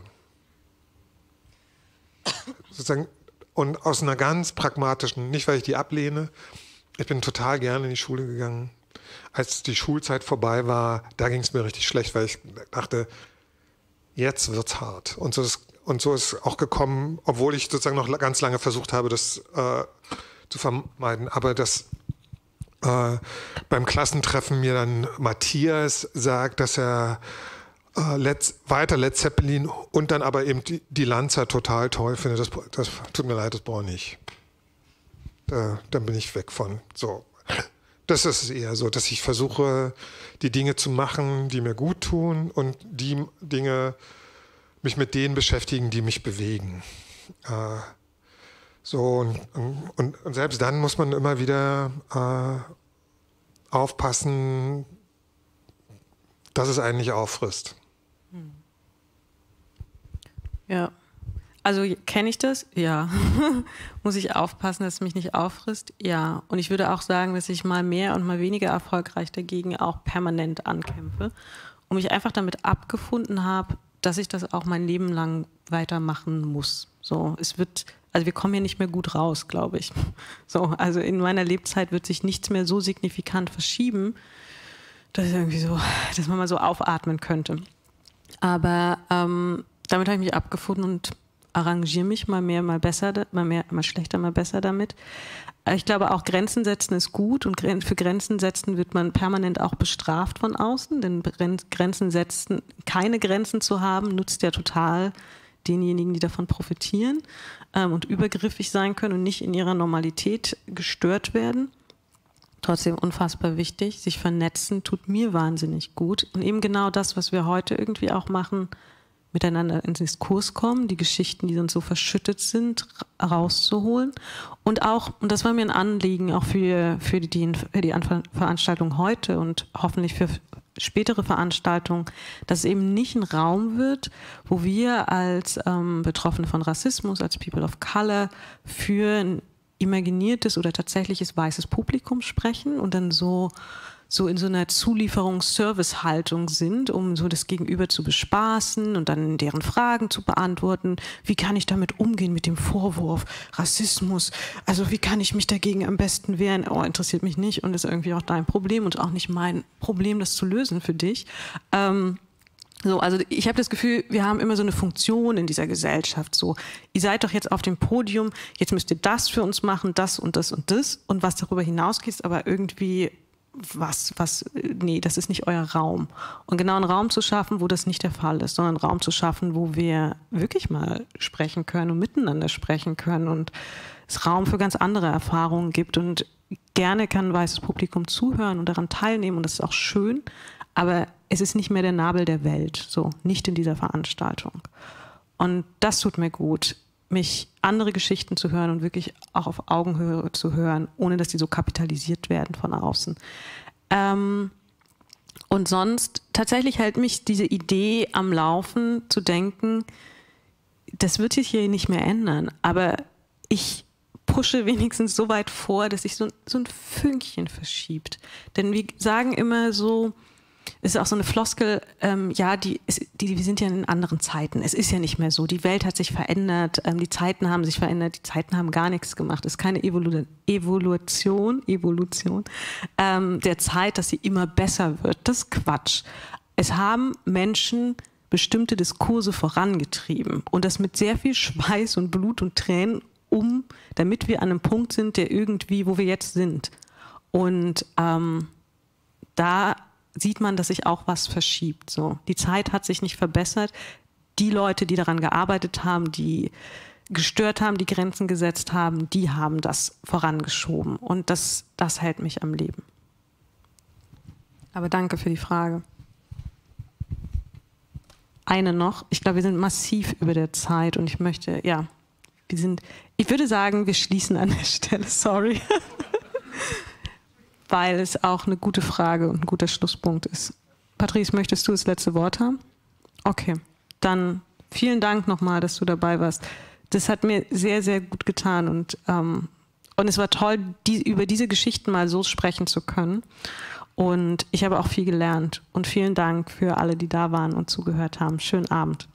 Sozusagen, und aus einer ganz pragmatischen, nicht weil ich die ablehne, ich bin total gerne in die Schule gegangen. Als die Schulzeit vorbei war, da ging es mir richtig schlecht, weil ich dachte, jetzt wird's hart. Und so ist, und so ist auch gekommen, obwohl ich sozusagen noch ganz lange versucht habe, das äh, zu vermeiden. Aber das äh, beim Klassentreffen mir dann Matthias sagt, dass er äh, Let's, weiter Led Zeppelin und dann aber eben die, die Lanza total toll findet. Das, das tut mir leid, das brauche ich nicht. Da, dann bin ich weg von. So. Das ist eher so, dass ich versuche, die Dinge zu machen, die mir gut tun und die Dinge, mich mit denen beschäftigen, die mich bewegen. Äh, so und, und, und selbst dann muss man immer wieder äh, aufpassen, dass es einen nicht auffrisst. Ja. Also kenne ich das? Ja. Muss ich aufpassen, dass es mich nicht auffrisst? Ja. Und ich würde auch sagen, dass ich mal mehr und mal weniger erfolgreich dagegen auch permanent ankämpfe und mich einfach damit abgefunden habe, dass ich das auch mein Leben lang weitermachen muss. So, es wird, also wir kommen hier nicht mehr gut raus, glaube ich. So, also in meiner Lebzeit wird sich nichts mehr so signifikant verschieben, dass irgendwie so, dass man mal so aufatmen könnte. Aber ähm, damit habe ich mich abgefunden und arrangiere mich mal mehr, mal besser, mal mehr, mal schlechter, mal besser damit. Ich glaube auch, Grenzen setzen ist gut und für Grenzen setzen wird man permanent auch bestraft von außen, denn Grenzen setzen, keine Grenzen zu haben, nutzt ja total denjenigen, die davon profitieren ähm, und übergriffig sein können und nicht in ihrer Normalität gestört werden. Trotzdem unfassbar wichtig, sich vernetzen tut mir wahnsinnig gut und eben genau das, was wir heute irgendwie auch machen, miteinander ins Diskurs kommen, die Geschichten, die sonst so verschüttet sind, rauszuholen. Und auch, und das war mir ein Anliegen, auch für, für die, für die Veranstaltung heute und hoffentlich für spätere Veranstaltungen, dass es eben nicht ein Raum wird, wo wir als ähm, Betroffene von Rassismus, als People of Color für ein imaginiertes oder tatsächliches weißes Publikum sprechen und dann so so in so einer Zulieferungs-Service-Haltung sind, um so das Gegenüber zu bespaßen und dann deren Fragen zu beantworten. Wie kann ich damit umgehen mit dem Vorwurf Rassismus? Also wie kann ich mich dagegen am besten wehren? Oh, interessiert mich nicht und ist irgendwie auch dein Problem und auch nicht mein Problem, das zu lösen für dich. Ähm, So, also ich habe das Gefühl, wir haben immer so eine Funktion in dieser Gesellschaft. So, ihr seid doch jetzt auf dem Podium, jetzt müsst ihr das für uns machen, das und das und das. Und was darüber hinausgeht, ist aber irgendwie was, was, nee, das ist nicht euer Raum. Und genau einen Raum zu schaffen, wo das nicht der Fall ist, sondern einen Raum zu schaffen, wo wir wirklich mal sprechen können und miteinander sprechen können und es Raum für ganz andere Erfahrungen gibt. Und gerne kann ein weißes Publikum zuhören und daran teilnehmen und das ist auch schön, aber es ist nicht mehr der Nabel der Welt, so, nicht in dieser Veranstaltung. Und das tut mir gut, mich andere Geschichten zu hören und wirklich auch auf Augenhöhe zu hören, ohne dass die so kapitalisiert werden von außen. Ähm, und sonst, tatsächlich hält mich diese Idee am Laufen, zu denken, das wird sich hier nicht mehr ändern, aber ich pushe wenigstens so weit vor, dass sich so, so ein Fünkchen verschiebt. Denn wir sagen immer so, es ist auch so eine Floskel, ähm, ja, die, ist, die, wir sind ja in anderen Zeiten. Es ist ja nicht mehr so. Die Welt hat sich verändert, ähm, die Zeiten haben sich verändert, die Zeiten haben gar nichts gemacht. Es ist keine Evolu- Evolution, Evolution ähm, der Zeit, dass sie immer besser wird. Das ist Quatsch. Es haben Menschen bestimmte Diskurse vorangetrieben und das mit sehr viel Schweiß und Blut und Tränen, um, damit wir an einem Punkt sind, der irgendwie, wo wir jetzt sind. Und ähm, da sieht man, dass sich auch was verschiebt. So. Die Zeit hat sich nicht verbessert. Die Leute, die daran gearbeitet haben, die gestört haben, die Grenzen gesetzt haben, die haben das vorangeschoben. Und das, das hält mich am Leben. Aber danke für die Frage. Eine noch. Ich glaube, wir sind massiv über der Zeit und ich möchte, ja, wir sind, ich würde sagen, wir schließen an der Stelle, sorry. Weil es auch eine gute Frage und ein guter Schlusspunkt ist. Patrice, möchtest du das letzte Wort haben? Okay, dann vielen Dank nochmal, dass du dabei warst. Das hat mir sehr, sehr gut getan und, ähm, und es war toll, die, über diese Geschichten mal so sprechen zu können. Und ich habe auch viel gelernt. Und vielen Dank für alle, die da waren und zugehört haben. Schönen Abend.